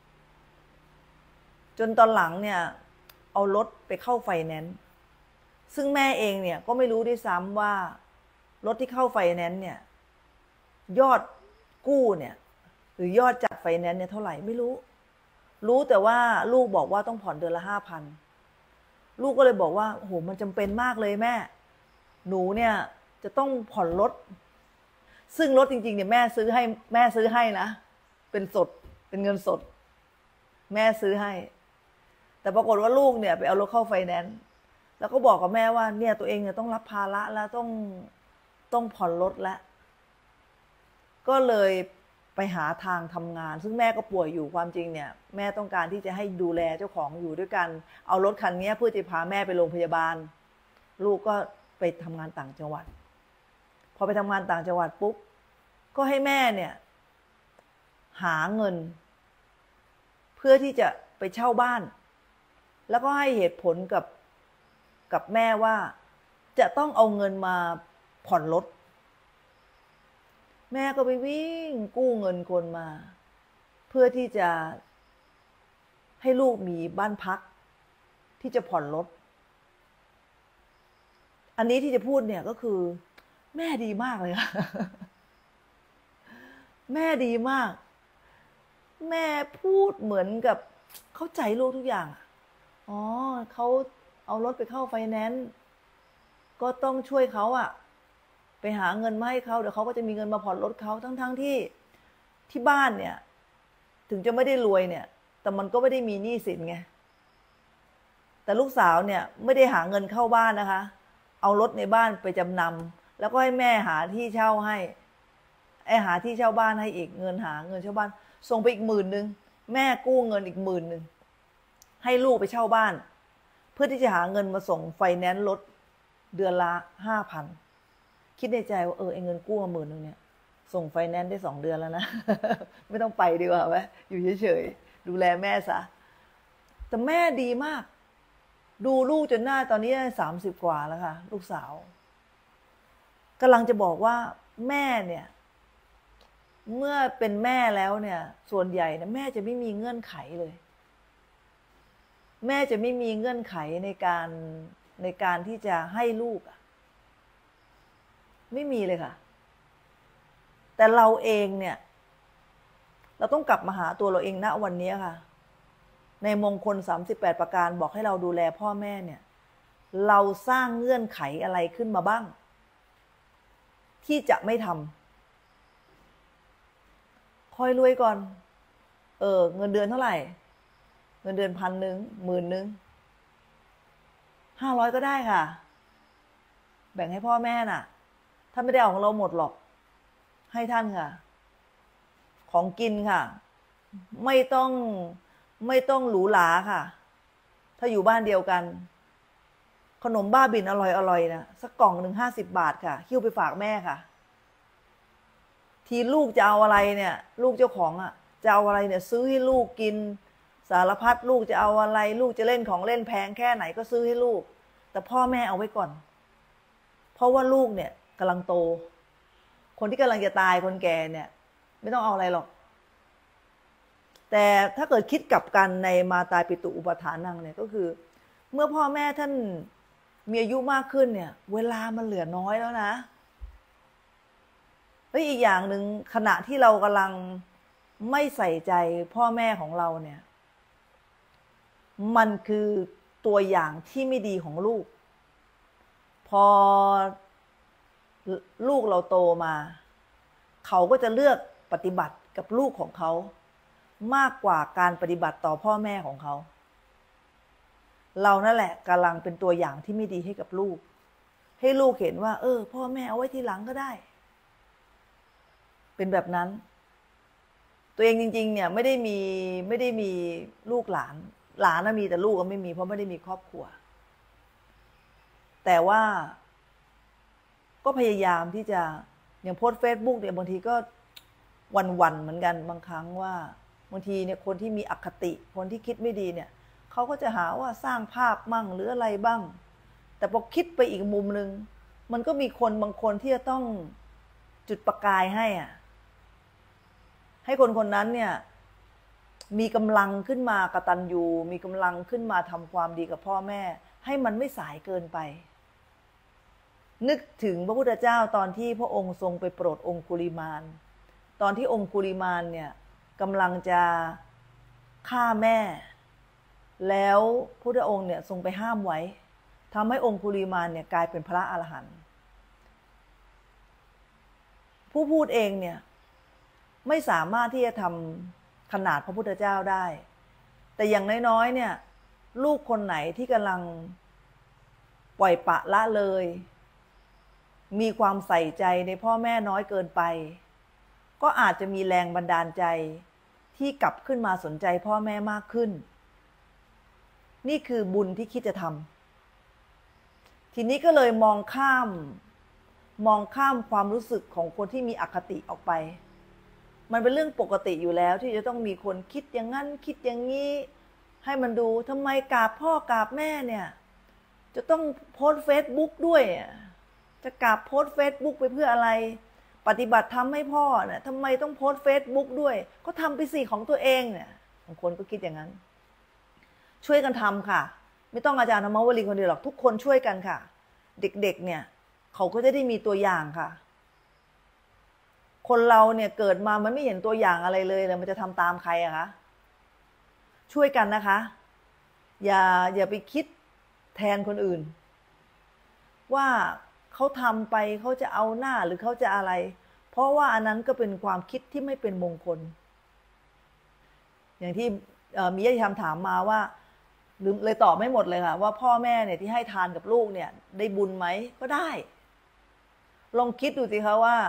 จนตอนหลังเนี่ยเอารถไปเข้าไฟแนนซ์ซึ่งแม่เองเนี่ยก็ไม่รู้ด้วยซ้ำว่ารถที่เข้าไฟแนนซ์เนี่ยยอดกู้เนี่ยหรือยอดจากไฟแนนซ์เนี่ยเท่าไหร่ไม่รู้รู้แต่ว่าลูกบอกว่าต้องผ่อนเดือนละห้าพันลูกก็เลยบอกว่าโอ้โหมันจำเป็นมากเลยแม่หนูเนี่ยจะต้องผ่อนรถซึ่งรถจริงๆเนี่ยแม่ซื้อให้แม่ซื้อให้นะเป็นสดเป็นเงินสดแม่ซื้อให้แต่ปรากฏว่าลูกเนี่ยไปเอารถเข้าไฟแนนซ์แล้วก็บอกกับแม่ว่าเนี่ยตัวเองเนี่ยต้องรับภาระแล้วต้องต้องผ่อนรถแล้วก็เลยไปหาทางทำงานซึ่งแม่ก็ป่วยอยู่ความจริงเนี่ยแม่ต้องการที่จะให้ดูแลเจ้าของอยู่ด้วยกันเอารถคันนี้เพื่อจะพาแม่ไปโรงพยาบาลลูกก็ไปทำงานต่างจังหวัดพอไปทำงานต่างจังหวัดปุ๊บก็ให้แม่เนี่ยหาเงินเพื่อที่จะไปเช่าบ้านแล้วก็ให้เหตุผลกับกับแม่ว่าจะต้องเอาเงินมาผ่อนรถแม่ก็ไปวิ่งกู้เงินคนมาเพื่อที่จะให้ลูกมีบ้านพักที่จะผ่อนรถอันนี้ที่จะพูดเนี่ยก็คือแม่ดีมากเลยค่ะแม่ดีมากแม่พูดเหมือนกับเข้าใจลูกทุกอย่างอ๋อเขาเอารถไปเข้าไฟแนนซ์ก็ต้องช่วยเขาอะไปหาเงินมาให้เขาเดี๋ยวเขาก็จะมีเงินมาผ่อนรถเขาทั้งๆที่ที่บ้านเนี่ยถึงจะไม่ได้รวยเนี่ยแต่มันก็ไม่ได้มีหนี้สินไงแต่ลูกสาวเนี่ยไม่ได้หาเงินเข้าบ้านนะคะเอารถในบ้านไปจำนำแล้วก็ให้แม่หาที่เช่าให้ไอ้หาที่เช่าบ้านให้อีกเงินหาเงินเช่าบ้านส่งไปอีกหมื่นนึงแม่กู้เงินอีกหมื่นนึงให้ลูกไปเช่าบ้านเพื่อที่จะหาเงินมาส่งไฟแนนซ์รถเดือนละห้าพันคิดในใจว่าเออไอ้เงินกู้มาหมื่นนึงเนี่ยส่งไฟแนนซ์ได้สองเดือนแล้วนะ ไม่ต้องไปดีกว่าไหมอยู่เฉยๆดูแลแม่ซะแต่แม่ดีมากดูลูกจนหน้าตอนนี้สามสิบกว่าแล้วค่ะลูกสาวกำลังจะบอกว่าแม่เนี่ยเมื่อเป็นแม่แล้วเนี่ยส่วนใหญ่นะแม่จะไม่มีเงื่อนไขเลยแม่จะไม่มีเงื่อนไขในการในการที่จะให้ลูกอะไม่มีเลยค่ะแต่เราเองเนี่ยเราต้องกลับมาหาตัวเราเองณวันนี้ค่ะในมงคลสามสิบแปดประการบอกให้เราดูแลพ่อแม่เนี่ยเราสร้างเงื่อนไขอะไรขึ้นมาบ้างที่จะไม่ทำคอยรวยก่อนเออเงินเดือนเท่าไหร่เงินเดือนพันหนึ่งหมื่นหนึ่งห้าร้อยก็ได้ค่ะแบ่งให้พ่อแม่น่ะถ้าไม่ได้เอาของเราหมดหรอกให้ท่านค่ะของกินค่ะไม่ต้องไม่ต้องหรูหราค่ะถ้าอยู่บ้านเดียวกันขนมบ้าบินอร่อยอร่อยนะสักกล่องหนึ่งห้าสิบบาทค่ะหิ้วไปฝากแม่ค่ะทีลูกจะเอาอะไรเนี่ยลูกเจ้าของอ่ะจะเอาอะไรเนี่ยซื้อให้ลูกกินสารพัดลูกจะเอาอะไรลูกจะเล่นของเล่นแพงแค่ไหนก็ซื้อให้ลูกแต่พ่อแม่เอาไว้ก่อนเพราะว่าลูกเนี่ยกำลังโตคนที่กำลังจะตายคนแก่เนี่ยไม่ต้องเอาอะไรหรอกแต่ถ้าเกิดคิดกลับกันในมาตายปิตุอุปทานังเนี่ยก็คือเมื่อพ่อแม่ท่านมีอายุมากขึ้นเนี่ยเวลามันเหลือน้อยแล้วนะแล้วอีกอย่างหนึ่งขณะที่เรากำลังไม่ใส่ใจพ่อแม่ของเราเนี่ยมันคือตัวอย่างที่ไม่ดีของลูกพอลูกเราโตมาเขาก็จะเลือกปฏิบัติกับลูกของเขามากกว่าการปฏิบัติต่อพ่อแม่ของเขาเรานั่นแหละกำลังเป็นตัวอย่างที่ไม่ดีให้กับลูกให้ลูกเห็นว่าเออพ่อแม่เอาไว้ทีหลังก็ได้เป็นแบบนั้นตัวเองจริงๆเนี่ยไม่ได้มีไม่ได้มีลูกหลานหลานน่ะมีแต่ลูกก็ไม่มีเพราะไม่ได้มีครอบครัวแต่ว่าก็พยายามที่จะอย่างโพสเฟซบุ๊กเนี่ยบางทีก็วันๆเหมือนกันบางครั้งว่าบางทีเนี่ยคนที่มีอคติคนที่คิดไม่ดีเนี่ยเขาก็จะหาว่าสร้างภาพมั่งหรืออะไรบ้างแต่พอคิดไปอีกมุมนึงมันก็มีคนบางคนที่จะต้องจุดประกายให้อ่ะให้คนคนนั้นเนี่ยมีกำลังขึ้นมากตัญญูมีกำลังขึ้นมาทำความดีกับพ่อแม่ให้มันไม่สายเกินไปนึกถึงพระพุทธเจ้าตอนที่พระองค์ทรงไปโปรดองคุลิมานตอนที่องคุลิมานเนี่ยกำลังจะฆ่าแม่แล้วพระองค์เนี่ยทรงไปห้ามไว้ทำให้องคุลิมานเนี่ยกลายเป็นพระอรหันต์ผู้พูดเองเนี่ยไม่สามารถที่จะทำขนาดพระพุทธเจ้าได้แต่อย่างน้อยๆเนี่ยลูกคนไหนที่กำลังปล่อยปะละเลยมีความใส่ใจในพ่อแม่น้อยเกินไปก็อาจจะมีแรงบันดาลใจที่กลับขึ้นมาสนใจพ่อแม่มากขึ้นนี่คือบุญที่คิดจะทำทีนี้ก็เลยมองข้ามมองข้ามความรู้สึกของคนที่มีอคติออกไปมันเป็นเรื่องปกติอยู่แล้วที่จะต้องมีคนคิดอย่างนั้นคิดอย่างนี้ให้มันดูทำไมกราบพ่อกราบแม่เนี่ยจะต้องโพสเฟซบุ๊กด้วยจะกราบโพสเฟซบุ๊กไปเพื่ออะไรปฏิบัติทำให้พ่อเนี่ยทำไมต้องโพสเฟซบุ๊กด้วยก็ทำไปสิของตัวเองเนี่ยบางคนก็คิดอย่างนั้นช่วยกันทำค่ะไม่ต้องอาจารย์ธรรมวลีคนเดียวหรอกทุกคนช่วยกันค่ะเด็กๆเนี่ยเขาก็จะได้มีตัวอย่างค่ะคนเราเนี่ยเกิดมามันไม่เห็นตัวอย่างอะไรเลยแล้วมันจะทำตามใครอะคะช่วยกันนะคะอย่าอย่าไปคิดแทนคนอื่นว่าเขาทำไปเขาจะเอาหน้าหรือเขาจะอะไรเพราะว่าอันนั้นก็เป็นความคิดที่ไม่เป็นมงคลอย่างที่มีญาติธรรมถามมาว่าหรือเลยตอบไม่หมดเลยค่ะว่าพ่อแม่เนี่ยที่ให้ทานกับลูกเนี่ยได้บุญไหมก็ได้ลองคิดดูสิคะว่า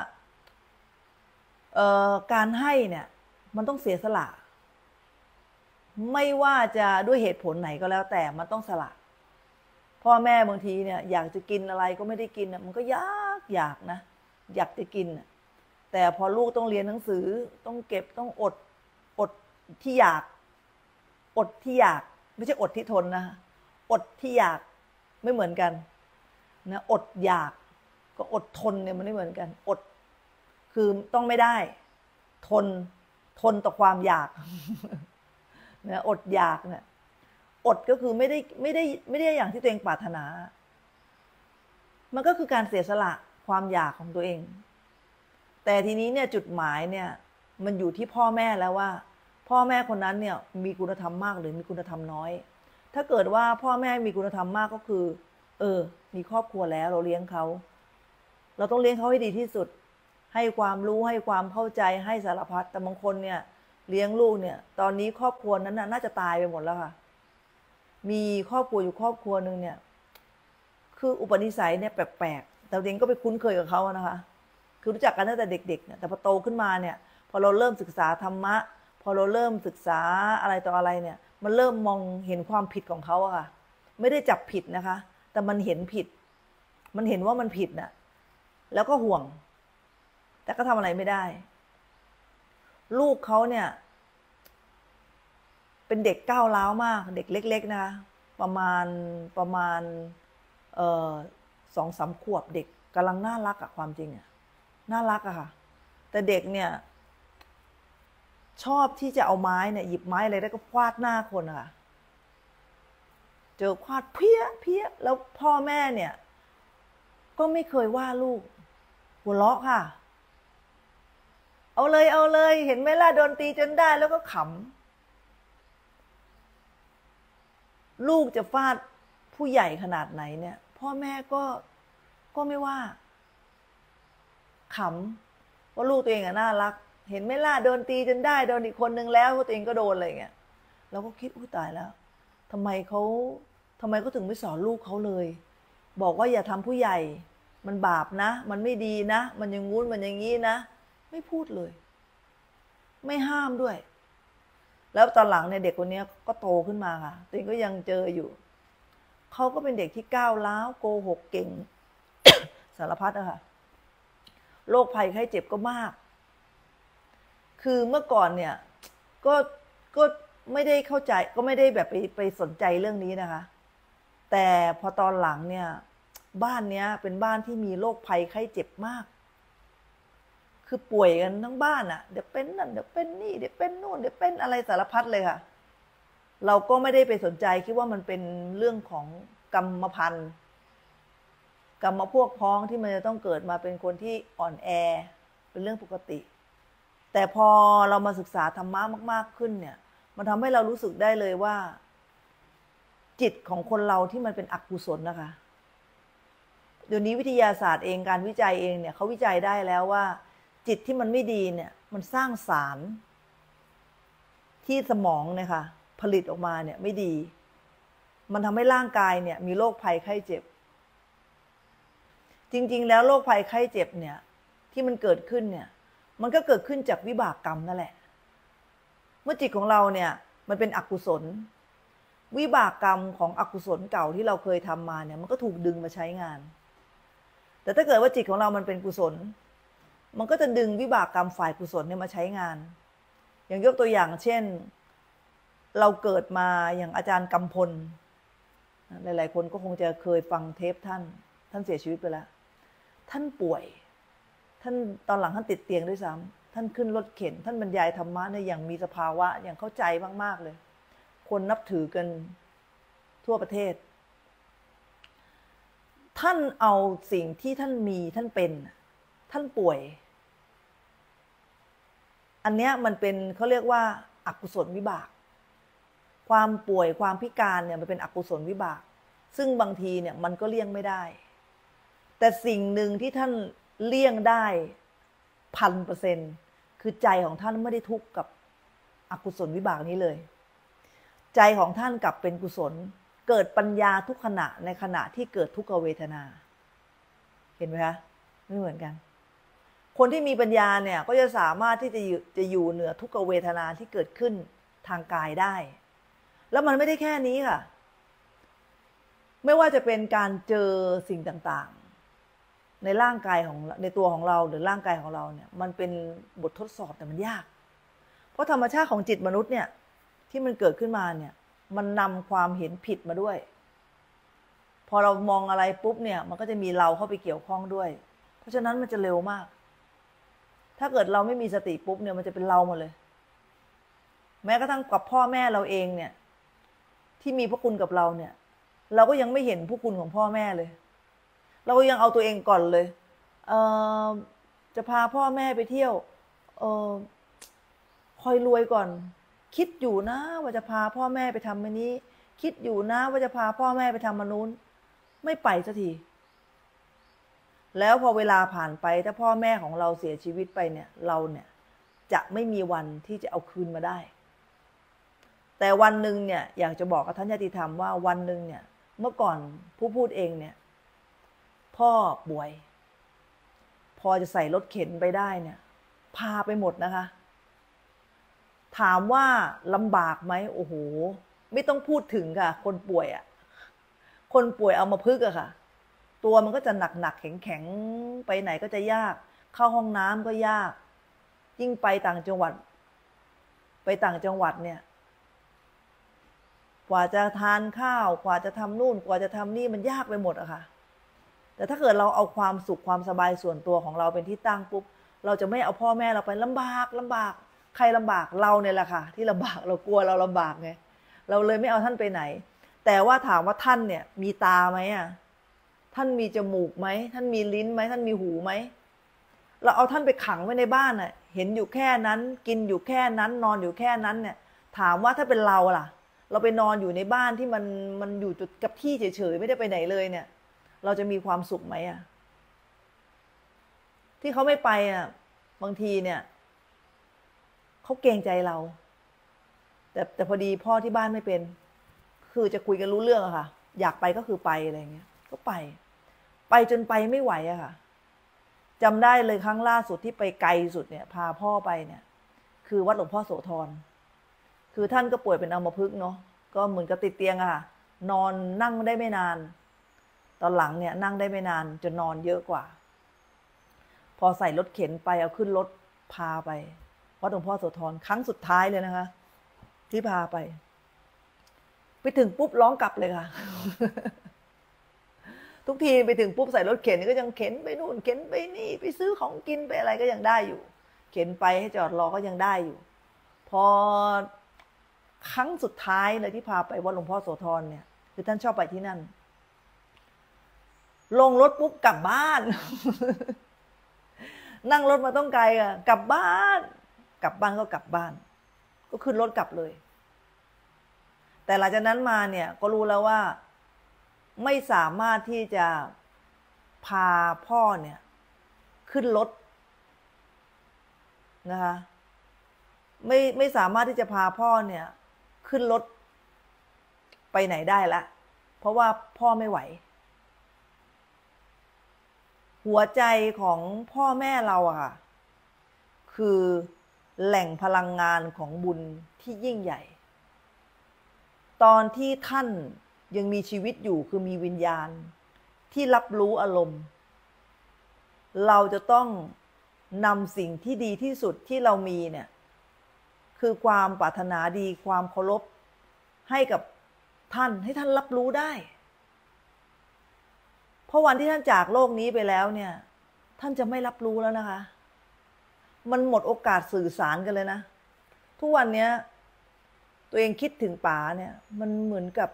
การให้เนี่ยมันต้องเสียสละไม่ว่าจะด้วยเหตุผลไหนก็แล้วแต่มันต้องสละพ่อแม่บางทีเนี่ยอยากจะกินอะไรก็ไม่ได้กินมันก็ยากอยากนะอยากจะกินแต่พอลูกต้องเรียนหนังสือต้องเก็บต้องอดอดที่อยากอดที่อยากไม่ใช่อดที่ทนนะอดที่อยากไม่เหมือนกันนะอดอยากก็อดทนเนี่ยมันไม่เหมือนกันอดคือต้องไม่ได้ทนทนต่อความอยากนะอดอยากเนี่ยอดก็คือไม่ได้ไม่ได้ไม่ได้อย่างที่ตัวเองปรารถนามันก็คือการเสียสละความอยากของตัวเองแต่ทีนี้เนี่ยจุดหมายเนี่ยมันอยู่ที่พ่อแม่แล้วว่าพ่อแม่คนนั้นเนี่ยมีคุณธรรมมากหรือมีคุณธรรมน้อยถ้าเกิดว่าพ่อแม่มีคุณธรรมมากก็คือเออมีครอบครัวแล้วเราเลี้ยงเขาเราต้องเลี้ยงเขาให้ดีที่สุดให้ความรู้ให้ความเข้าใจให้สารพัดแต่บางคนเนี่ยเลี้ยงลูกเนี่ยตอนนี้ครอบครัวนั้นน่าจะตายไปหมดแล้วค่ะมีครอบครัวอยู่ครอบครัวหนึ่งเนี่ยคืออุปนิสัยเนี่ยแปลกๆแต่เด็กก็ไปคุ้นเคยกับเขานะคะคือรู้จักกันตั้งแต่เด็กๆเนี่ยแต่พอโตขึ้นมาเนี่ยพอเราเริ่มศึกษาธรรมะพอเราเริ่มศึกษาอะไรต่ออะไรเนี่ยมันเริ่มมองเห็นความผิดของเขาอะค่ะไม่ได้จับผิดนะคะแต่มันเห็นผิดมันเห็นว่ามันผิดน่ะแล้วก็ห่วงแต่ก็ทำอะไรไม่ได้ลูกเขาเนี่ยเป็นเด็กก้าวร้าวมากเด็กเล็กๆนะคะประมาณประมาณเอ่อสองสามขวบเด็กกำลังน่ารักอะความจริงอะน่ารักอะค่ะแต่เด็กเนี่ยชอบที่จะเอาไม้เนี่ยหยิบไม้อะไรได้ก็ฟาดหน้าคนอะค่ะเจอฟาดเพี้ยเพี้ยแล้วพ่อแม่เนี่ยก็ไม่เคยว่าลูกหัวเราะค่ะเอาเลยเอาเลยเห็นไหมล่ะโดนตีจนได้แล้วก็ขำลูกจะฟาดผู้ใหญ่ขนาดไหนเนี่ยพ่อแม่ก็ก็ไม่ว่าขำว่าลูกตัวเองอะน่ารักเห็นไหมล่ะโดนตีจนได้โดนอีกคนนึงแล้วตัวเองก็โดนอะไรเงี้ยเราก็คิดอุ้ยตายแล้วทำไมเขาทำไมเขาถึงไม่สอนลูกเขาเลยบอกว่าอย่าทำผู้ใหญ่มันบาปนะมันไม่ดีนะมันอย่างงู้นมันอย่างงี้นะไม่พูดเลยไม่ห้ามด้วยแล้วตอนหลังเนี่ยเด็กคนนี้ก็โตขึ้นมาค่ะตัวเองก็ยังเจออยู่เขาก็เป็นเด็กที่ก้าวร้าวโกหกเก่ง สารพัดอะค่ะโรคภัยไข้เจ็บก็มากคือเมื่อก่อนเนี่ยก็ก็ไม่ได้เข้าใจก็ไม่ได้แบบไปไปสนใจเรื่องนี้นะคะแต่พอตอนหลังเนี่ยบ้านเนี้ยเป็นบ้านที่มีโรคภัยไข้เจ็บมากคือป่วยกันทั้งบ้านอะเดี๋ยวเป็นนั่นเดี๋ยวเป็นนี่เดี๋ยวเป็นนู่นเดี๋ยวเป็นอะไรสารพัดเลยค่ะเราก็ไม่ได้ไปสนใจคิดว่ามันเป็นเรื่องของกรรมพันธุ์กรรมพวกพ้องที่มันจะต้องเกิดมาเป็นคนที่อ่อนแอเป็นเรื่องปกติแต่พอเรามาศึกษาธรรมะมากๆขึ้นเนี่ยมันทำให้เรารู้สึกได้เลยว่าจิตของคนเราที่มันเป็นอกุศลนะคะเดี๋ยวนี้วิทยาศาสตร์เองการวิจัยเองเนี่ยเขาวิจัยได้แล้วว่าจิตที่มันไม่ดีเนี่ยมันสร้างสารที่สมองเนี่ยค่ะผลิตออกมาเนี่ยไม่ดีมันทำให้ร่างกายเนี่ยมีโรคภัยไข้เจ็บจริงๆแล้วโรคภัยไข้เจ็บเนี่ยที่มันเกิดขึ้นเนี่ยมันก็เกิดขึ้นจากวิบากกรรมนั่นแหละเมื่อจิตของเราเนี่ยมันเป็นอกุศลวิบากกรรมของอกุศลเก่าที่เราเคยทำมาเนี่ยมันก็ถูกดึงมาใช้งานแต่ถ้าเกิดว่าจิตของเรามันเป็นกุศลมันก็จะดึงวิบากกรรมฝ่ายกุศลเนี่ยมาใช้งานอย่างยกตัวอย่างเช่นเราเกิดมาอย่างอาจารย์กำพลหลายๆคนก็คงจะเคยฟังเทปท่านท่านเสียชีวิตไปแล้วท่านป่วยท่านตอนหลังท่านติดเตียงด้วยซ้ำท่านขึ้นรถเข็นท่านบรรยายธรรมะเนี่ยอย่างมีสภาวะอย่างเข้าใจมากๆเลยคนนับถือกันทั่วประเทศท่านเอาสิ่งที่ท่านมีท่านเป็นท่านป่วยอันเนี้ยมันเป็นเขาเรียกว่าอกุศลวิบากความป่วยความพิการเนี่ยมันเป็นอกุศลวิบากซึ่งบางทีเนี่ยมันก็เลี่ยงไม่ได้แต่สิ่งหนึ่งที่ท่านเลี่ยงได้พันเปอร์เซ็นต์คือใจของท่านไม่ได้ทุกข์กับอกุศลวิบากนี้เลยใจของท่านกลับเป็นกุศลเกิดปัญญาทุกขณะในขณะที่เกิดทุกขเวทนาเห็นไหมคะไม่เหมือนกันคนที่มีปัญญาเนี่ยก็จะสามารถที่จะอยู่จะอยู่เหนือทุกขเวทนาที่เกิดขึ้นทางกายได้แล้วมันไม่ได้แค่นี้ค่ะไม่ว่าจะเป็นการเจอสิ่งต่างๆในร่างกายของในตัวของเราหรือร่างกายของเราเนี่ยมันเป็นบททดสอบแต่มันยากเพราะธรรมชาติของจิตมนุษย์เนี่ยที่มันเกิดขึ้นมาเนี่ยมันนำความเห็นผิดมาด้วยพอเรามองอะไรปุ๊บเนี่ยมันก็จะมีเราเข้าไปเกี่ยวข้องด้วยเพราะฉะนั้นมันจะเร็วมากถ้าเกิดเราไม่มีสติปุ๊บเนี่ยมันจะเป็นเราหมดเลยแม้กระทั่งกับพ่อแม่เราเองเนี่ยที่มีพระคุณกับเราเนี่ยเราก็ยังไม่เห็นพระคุณของพ่อแม่เลยเราก็ยังเอาตัวเองก่อนเลยเอ่อจะพาพ่อแม่ไปเที่ยวเอ่อคอยรวยก่อนคิดอยู่นะว่าจะพาพ่อแม่ไปทำอันนี้คิดอยู่นะว่าจะพาพ่อแม่ไปทำอันนู้นไม่ไปสักทีแล้วพอเวลาผ่านไปถ้าพ่อแม่ของเราเสียชีวิตไปเนี่ยเราเนี่ยจะไม่มีวันที่จะเอาคืนมาได้แต่วันหนึ่งเนี่ยอยากจะบอกกับท่านญาติธรรมว่าวันหนึ่งเนี่ยเมื่อก่อนผู้พูดเองเนี่ยพ่อป่วยพอจะใส่รถเข็นไปได้เนี่ยพาไปหมดนะคะถามว่าลำบากไหมโอ้โหไม่ต้องพูดถึงค่ะคนป่วยอ่ะคนป่วยเอามาพึกอะค่ะตัวมันก็จะหนักหนักแข็งแข็งไปไหนก็จะยากเข้าห้องน้ำก็ยากยิ่งไปต่างจังหวัดไปต่างจังหวัดเนี่ยกว่าจะทานข้าวกว่าจะทำนู่นกว่าจะทำนี่มันยากไปหมดอะค่ะแต่ถ้าเกิดเราเอาความสุขความสบายส่วนตัวของเราเป็นที่ตั้งปุ๊บเราจะไม่เอาพ่อแม่เราไปลำบากลำบากใครลำบากเราเนี่ยแหละค่ะที่ลำบากเรากลัวเราลำบากไงเราเลยไม่เอาท่านไปไหนแต่ว่าถามว่าท่านเนี่ยมีตาไหมอ่ะท่านมีจมูกไหมท่านมีลิ้นไหมท่านมีหูไหมเราเอาท่านไปขังไว้ในบ้านอ่ะเห็นอยู่แค่นั้นกินอยู่แค่นั้นนอนอยู่แค่นั้นเนี่ยถามว่าถ้าเป็นเราล่ะเราไปนอนอยู่ในบ้านที่มันมันอยู่จุดกับที่เฉยๆไม่ได้ไปไหนเลยเนี่ยเราจะมีความสุขไหมอ่ะที่เขาไม่ไปอ่ะบางทีเนี่ยเขาเกรงใจเราแต่แต่พอดีพ่อที่บ้านไม่เป็นคือจะคุยกันรู้เรื่องอะค่ะอยากไปก็คือไปอะไรเงี้ยก็ไปไปจนไปไม่ไหวอะค่ะจำได้เลยครั้งล่าสุดที่ไปไกลสุดเนี่ยพาพ่อไปเนี่ยคือวัดหลวงพ่อโสธรคือท่านก็ป่วยเป็นอัมพฤกษ์เนาะก็เหมือนกับติดเตียงอะค่ะนอนนั่งได้ไม่นานตอนหลังเนี่ยนั่งได้ไม่นานจนนอนเยอะกว่าพอใส่รถเข็นไปเอาขึ้นรถพาไปวัดหลวงพ่อโสธรครั้งสุดท้ายเลยนะคะที่พาไปไปถึงปุ๊บร้องกลับเลยค่ะ ทุกทีไปถึงปุ๊บใส่รถเข็นก็ยังเข็นไปนู่นเข็นไปนี่ไปซื้อของกินไปอะไรก็ยังได้อยู่เข็นไปให้จอดรอก็ยังได้อยู่พอครั้งสุดท้ายเลยที่พาไปวัดหลวงพ่อโสธรเนี่ยคือท่านชอบไปที่นั่นลงรถปุ๊บกลับบ้าน นั่งรถมาต้องไกลอะกลับบ้านกลับบ้านก็กลับบ้านก็ขึ้นรถกลับเลยแต่หลังจากนั้นมาเนี่ยก็รู้แล้วว่าไม่สามารถที่จะพาพ่อเนี่ยขึ้นรถนะคะไม่ไม่สามารถที่จะพาพ่อเนี่ยขึ้นรถไปไหนได้ละเพราะว่าพ่อไม่ไหวหัวใจของพ่อแม่เราอะค่ะคือแหล่งพลังงานของบุญที่ยิ่งใหญ่ตอนที่ท่านยังมีชีวิตอยู่คือมีวิญญาณที่รับรู้อารมณ์เราจะต้องนำสิ่งที่ดีที่สุดที่เรามีเนี่ยคือความปรารถนาดีความเคารพให้กับท่านให้ท่านรับรู้ได้เพราะวันที่ท่านจากโลกนี้ไปแล้วเนี่ยท่านจะไม่รับรู้แล้วนะคะมันหมดโอกาสสื่อสารกันเลยนะทุกวันนี้ตัวเองคิดถึงป๋าเนี่ยมันเหมือนกับ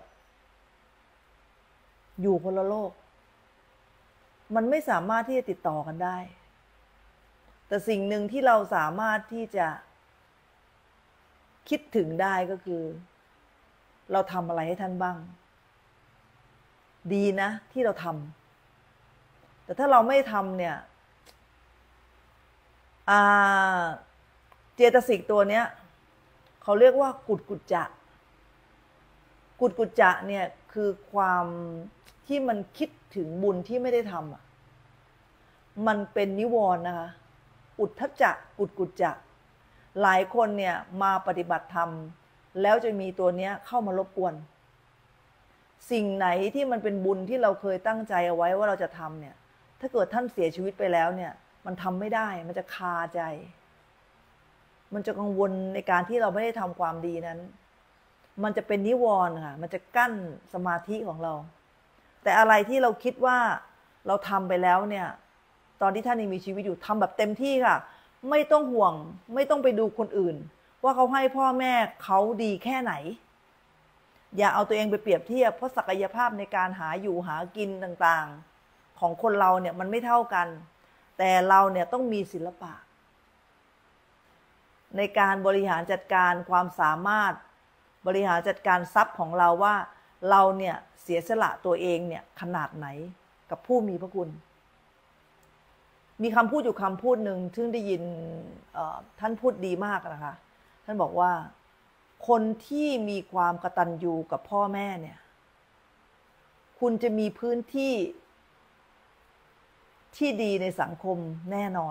อยู่คนละโลกมันไม่สามารถที่จะติดต่อกันได้แต่สิ่งหนึ่งที่เราสามารถที่จะคิดถึงได้ก็คือเราทำอะไรให้ท่านบ้างดีนะที่เราทำแต่ถ้าเราไม่ทำเนี่ยเจตสิกตัวเนี้ยเขาเรียกว่ากุดกุจจะกุดกุจจะเนี่ยคือความที่มันคิดถึงบุญที่ไม่ได้ทำอ่ะมันเป็นนิวรณ์นะคะอุทธัจจะกุดกุจจะหลายคนเนี่ยมาปฏิบัติธรรมแล้วจะมีตัวเนี้ยเข้ามารบกวนสิ่งไหนที่มันเป็นบุญที่เราเคยตั้งใจเอาไว้ว่าเราจะทำเนี่ยถ้าเกิดท่านเสียชีวิตไปแล้วเนี่ยมันทำไม่ได้มันจะคาใจมันจะกังวลในการที่เราไม่ได้ทำความดีนั้นมันจะเป็นนิวรณ์ค่ะมันจะกั้นสมาธิของเราแต่อะไรที่เราคิดว่าเราทำไปแล้วเนี่ยตอนที่ท่านยังมีชีวิตอยู่ทำแบบเต็มที่ค่ะไม่ต้องห่วงไม่ต้องไปดูคนอื่นว่าเขาให้พ่อแม่เขาดีแค่ไหนอย่าเอาตัวเองไปเปรียบเทียบเพราะศักยภาพในการหาอยู่หากินต่างๆของคนเราเนี่ยมันไม่เท่ากันแต่เราเนี่ยต้องมีศิลปะในการบริหารจัดการความสามารถบริหารจัดการทรัพย์ของเราว่าเราเนี่ยเสียสละตัวเองเนี่ยขนาดไหนกับผู้มีพระคุณมีคำพูดอยู่คำพูดหนึ่งซึ่งได้ยินท่านพูดดีมากนะคะท่านบอกว่าคนที่มีความกตัญญูกับพ่อแม่เนี่ยคุณจะมีพื้นที่ที่ดีในสังคมแน่นอน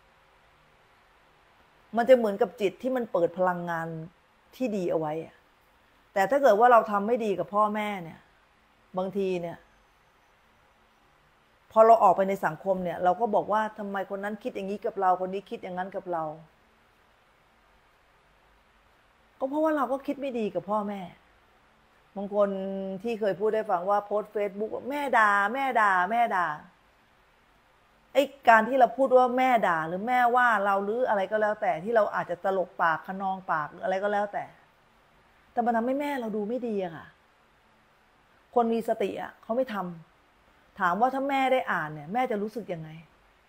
มันจะเหมือนกับจิตที่มันเปิดพลังงานที่ดีเอาไว้แต่ถ้าเกิดว่าเราทำไม่ดีกับพ่อแม่เนี่ยบางทีเนี่ยพอเราออกไปในสังคมเนี่ยเราก็บอกว่าทำไมคนนั้นคิดอย่างนี้กับเราคนนี้คิดอย่างนั้นกับเราก็เพราะว่าเราก็คิดไม่ดีกับพ่อแม่บางคนที่เคยพูดได้ฟังว่าโพสต์เฟซบุ๊กแม่ด่าแม่ด่าแม่ด่าไอ้การที่เราพูดว่าแม่ด่าหรือแม่ว่าเราหรืออะไรก็แล้วแต่ที่เราอาจจะตลกปากขนองปากอะไรก็แล้วแต่แต่มันทำให้แม่เราดูไม่ดีอะค่ะคนมีสติอะเขาไม่ทำถามว่าถ้าแม่ได้อ่านเนี่ยแม่จะรู้สึกยังไง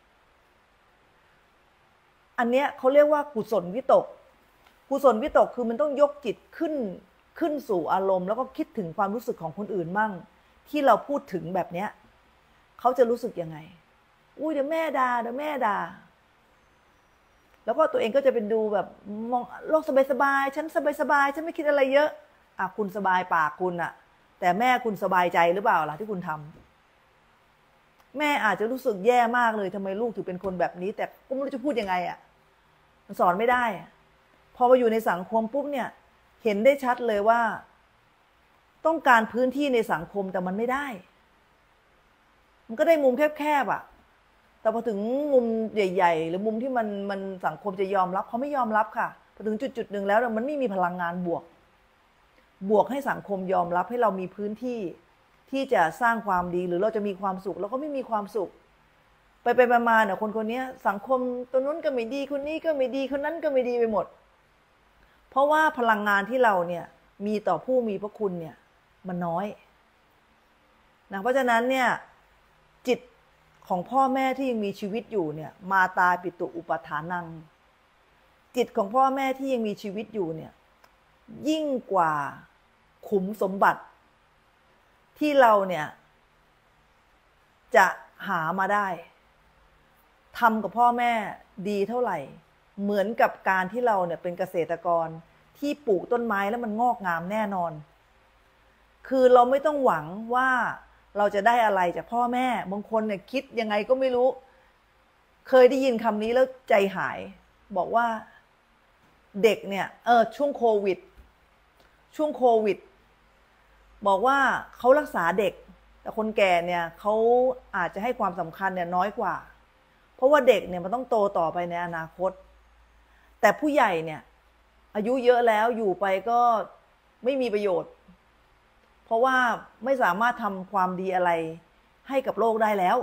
อันเนี้ยเขาเรียกว่ากุศลวิตกกุศลวิตกคือมันต้องยกจิตขึ้นขึ้นสู่อารมณ์แล้วก็คิดถึงความรู้สึกของคนอื่นมั่งที่เราพูดถึงแบบเนี้ยเขาจะรู้สึกยังไงอุ้ยเดี๋ยวแม่ด่าเดี๋ยวแม่ด่าแล้วก็ตัวเองก็จะเป็นดูแบบมองโลกสบายๆฉันสบายๆฉันไม่คิดอะไรเยอะอ่ะคุณสบายปากคุณอะแต่แม่คุณสบายใจหรือเปล่าล่ะที่คุณทำแม่อาจจะรู้สึกแย่มากเลยทำไมลูกถึงเป็นคนแบบนี้แต่ก็ไม่รู้จะพูดยังไงอะมันสอนไม่ได้พอมาอยู่ในสังคมปุ๊บเนี่ยเห็นได้ชัดเลยว่าต้องการพื้นที่ในสังคมแต่มันไม่ได้มันก็ได้มุมแคบๆอ่ะแต่พอถึงมุมใหญ่ๆหรือมุมที่มันมันสังคมจะยอมรับเขาไม่ยอมรับค่ะพอถึงจุดๆหนึ่งแล้วมันไม่มีพลังงานบวกบวกให้สังคมยอมรับให้เรามีพื้นที่ที่จะสร้างความดีหรือเราจะมีความสุขเราก็ไม่มีความสุขไปไปมาๆเนี่ยคนคนนี้สังคมตัวนู้นก็ไม่ดีคนนี้ก็ไม่ดีคนนั้นก็ไม่ดีไปหมดเพราะว่าพลังงานที่เราเนี่ยมีต่อผู้มีพระคุณเนี่ยมันน้อยนะเพราะฉะนั้นเนี่ยจิตของพ่อแม่ที่ยังมีชีวิตอยู่เนี่ยมาตาปิตุอุปทานังจิตของพ่อแม่ที่ยังมีชีวิตอยู่เนี่ยยิ่งกว่าขุมสมบัติที่เราเนี่ยจะหามาได้ทำกับพ่อแม่ดีเท่าไหร่เหมือนกับการที่เราเนี่ยเป็นเกษตรกรที่ปลูกต้นไม้แล้วมันงอกงามแน่นอนคือเราไม่ต้องหวังว่าเราจะได้อะไรจากพ่อแม่บางคนเนี่ยคิดยังไงก็ไม่รู้เคยได้ยินคำนี้แล้วใจหายบอกว่าเด็กเนี่ยเออช่วงโควิดช่วงโควิดบอกว่าเขารักษาเด็กแต่คนแก่เนี่ยเขาอาจจะให้ความสำคัญเนี่ยน้อยกว่าเพราะว่าเด็กเนี่ยมันต้องโตต่อไปในอนาคตแต่ผู้ใหญ่เนี่ยอายุเยอะแล้วอยู่ไปก็ไม่มีประโยชน์เพราะว่าไม่สามารถทำความดีอะไรให้กับโลกได้แล้ว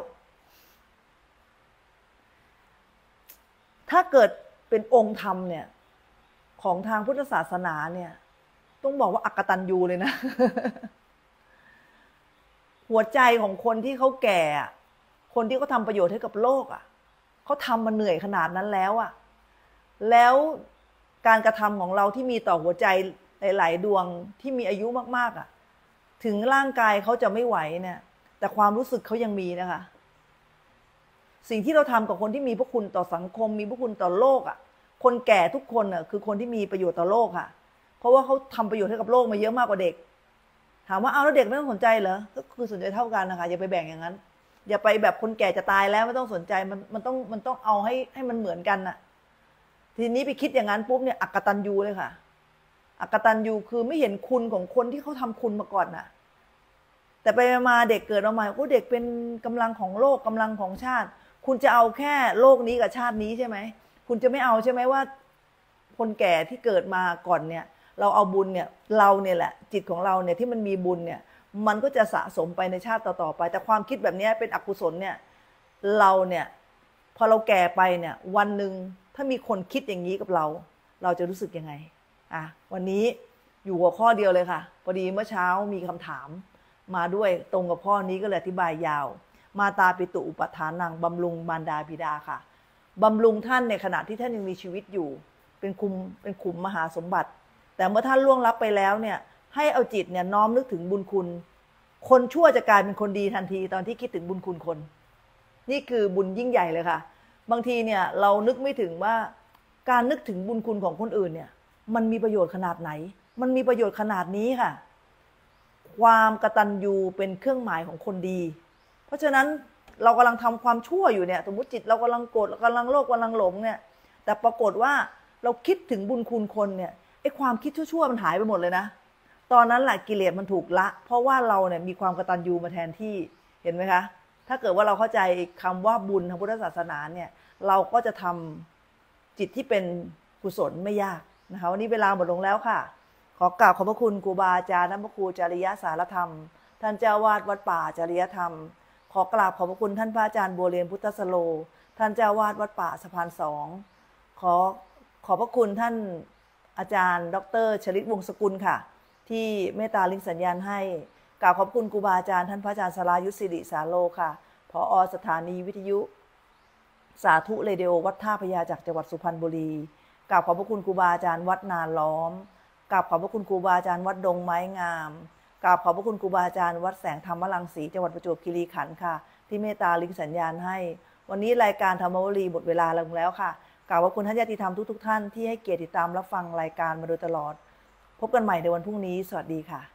ถ้าเกิดเป็นองค์ธรรมเนี่ยของทางพุทธศาสนาเนี่ยต้องบอกว่าอกตัญญูเลยนะ หัวใจของคนที่เขาแก่คนที่เขาทำประโยชน์ให้กับโลกอ่ะเขาทำมาเหนื่อยขนาดนั้นแล้วอ่ะแล้วการกระทำของเราที่มีต่อหัวใจหลายๆดวงที่มีอายุมากๆอ่ะถึงร่างกายเขาจะไม่ไหวเนี่ยแต่ความรู้สึกเขายังมีนะคะสิ่งที่เราทำกับคนที่มีพระคุณต่อสังคมมีพระคุณต่อโลกอ่ะคนแก่ทุกคนอ่ะคือคนที่มีประโยชน์ต่อโลกค่ะเพราะว่าเขาทำประโยชน์ให้กับโลกมาเยอะมากกว่าเด็กถามว่าเอาแล้วเด็กไม่ต้องสนใจเหรอก็คือสนใจเท่ากันนะคะอย่าไปแบ่งอย่างนั้นอย่าไปแบบคนแก่จะตายแล้วไม่ต้องสนใจมันมันต้องมันต้องเอาให้ให้มันเหมือนกันน่ะทีนี้ไปคิดอย่างนั้นปุ๊บเนี่ยอกตัญญูเลยค่ะอกตัญญูคือไม่เห็นคุณของคนที่เขาทำคุณมาก่อนน่ะแต่ไปมาเด็กเกิดออกมาโอ้เด็กเป็นกำลังของโลกกำลังของชาติคุณจะเอาแค่โลกนี้กับชาตินี้ใช่ไหมคุณจะไม่เอาใช่ไหมว่าคนแก่ที่เกิดมาก่อนเนี่ยเราเอาบุญเนี่ยเราเนี่ยแหละจิตของเราเนี่ยที่มันมีบุญเนี่ยมันก็จะสะสมไปในชาติต่อๆไปแต่ความคิดแบบนี้เป็นอกุศลเนี่ยเราเนี่ยพอเราแก่ไปเนี่ยวันหนึ่งถ้ามีคนคิดอย่างนี้กับเราเราจะรู้สึกยังไงอ่ะวันนี้อยู่หัวข้อเดียวเลยค่ะพอดีเมื่อเช้ามีคำถามมาด้วยตรงกับข้อนี้ก็เลยอธิบายยาวมาตาปิตุอุปทานังบำรุงมารดาบิดาค่ะบำรุงท่านในขณะที่ท่านยังมีชีวิตอยู่เป็นคุมเป็นขุมมหาสมบัติแต่เมื่อท่านล่วงลับไปแล้วเนี่ยให้เอาจิตเนี่ยน้อมนึกถึงบุญคุณคนชั่วจะกลายเป็นคนดีทันทีตอนที่คิดถึงบุญคุณคนนี่คือบุญยิ่งใหญ่เลยค่ะบางทีเนี่ยเรานึกไม่ถึงว่าการนึกถึงบุญคุณของคนอื่นเนี่ยมันมีประโยชน์ขนาดไหนมันมีประโยชน์ขนาดนี้ค่ะความกตัญญูเป็นเครื่องหมายของคนดีเพราะฉะนั้นเรากำลังทำความชั่วอยู่เนี่ยสมมติจิตเรากำลังโกรธเรากำลังโลภกำลังหลงเนี่ยแต่ปรากฏว่าเราคิดถึงบุญคุณคนเนี่ยไอ้ความคิดชั่วๆมันหายไปหมดเลยนะตอนนั้นแหละกิเลสมันถูกละเพราะว่าเราเนี่ยมีความกตัญญูมาแทนที่เห็นไหมคะถ้าเกิดว่าเราเข้าใจคำว่าบุญทางพุทธศาสนาเนี่ยเราก็จะทำจิตที่เป็นกุศลไม่ยากนะคะวันนี้เวลาหมดลงแล้วค่ะขอกราบขอบพระคุณครูบาอาจารย์นักครูจริยสารธรรมท่านเจ้าวาดวัดป่าจริยธรรมขอกราบขอบพระคุณท่านพระอาจารย์บัวเรียนพุทธสโลท่านเจ้าวาดวัดป่าสะพานสองขอขอบพระคุณท่านอาจารย์ดร.ชลิตวงศ์สกุลค่ะที่เมตตาลิงก์สัญญาณให้กราบขอบคุณครูบาอาจารย์ท่านพระอาจารย์สรายุทธศิริสาโลค่ะผอ.สถานีวิทยุสาธุเรดิโอวัดท่าพระยาจากจังหวัดสุพรรณบุรีกราบขอบพระคุณครูบาอาจารย์วัดนาล้อมกราบขอบพระคุณครูบาอาจารย์วัดดงไม้งามกราบขอบพระคุณครูบาอาจารย์วัดแสงธรรมรังสีจังหวัดประจวบคีรีขันธ์ค่ะที่เมตตาลิงก์สัญญาณให้วันนี้รายการธรรมวลีหมดเวลาลงแล้วค่ะกราบขอบคุณท่านญาติธรรมทุกๆท่านที่ให้เกียรติติดตามรับฟังรายการมาโดยตลอดพบกันใหม่ในวันพรุ่งนี้สวัสดีค่ะ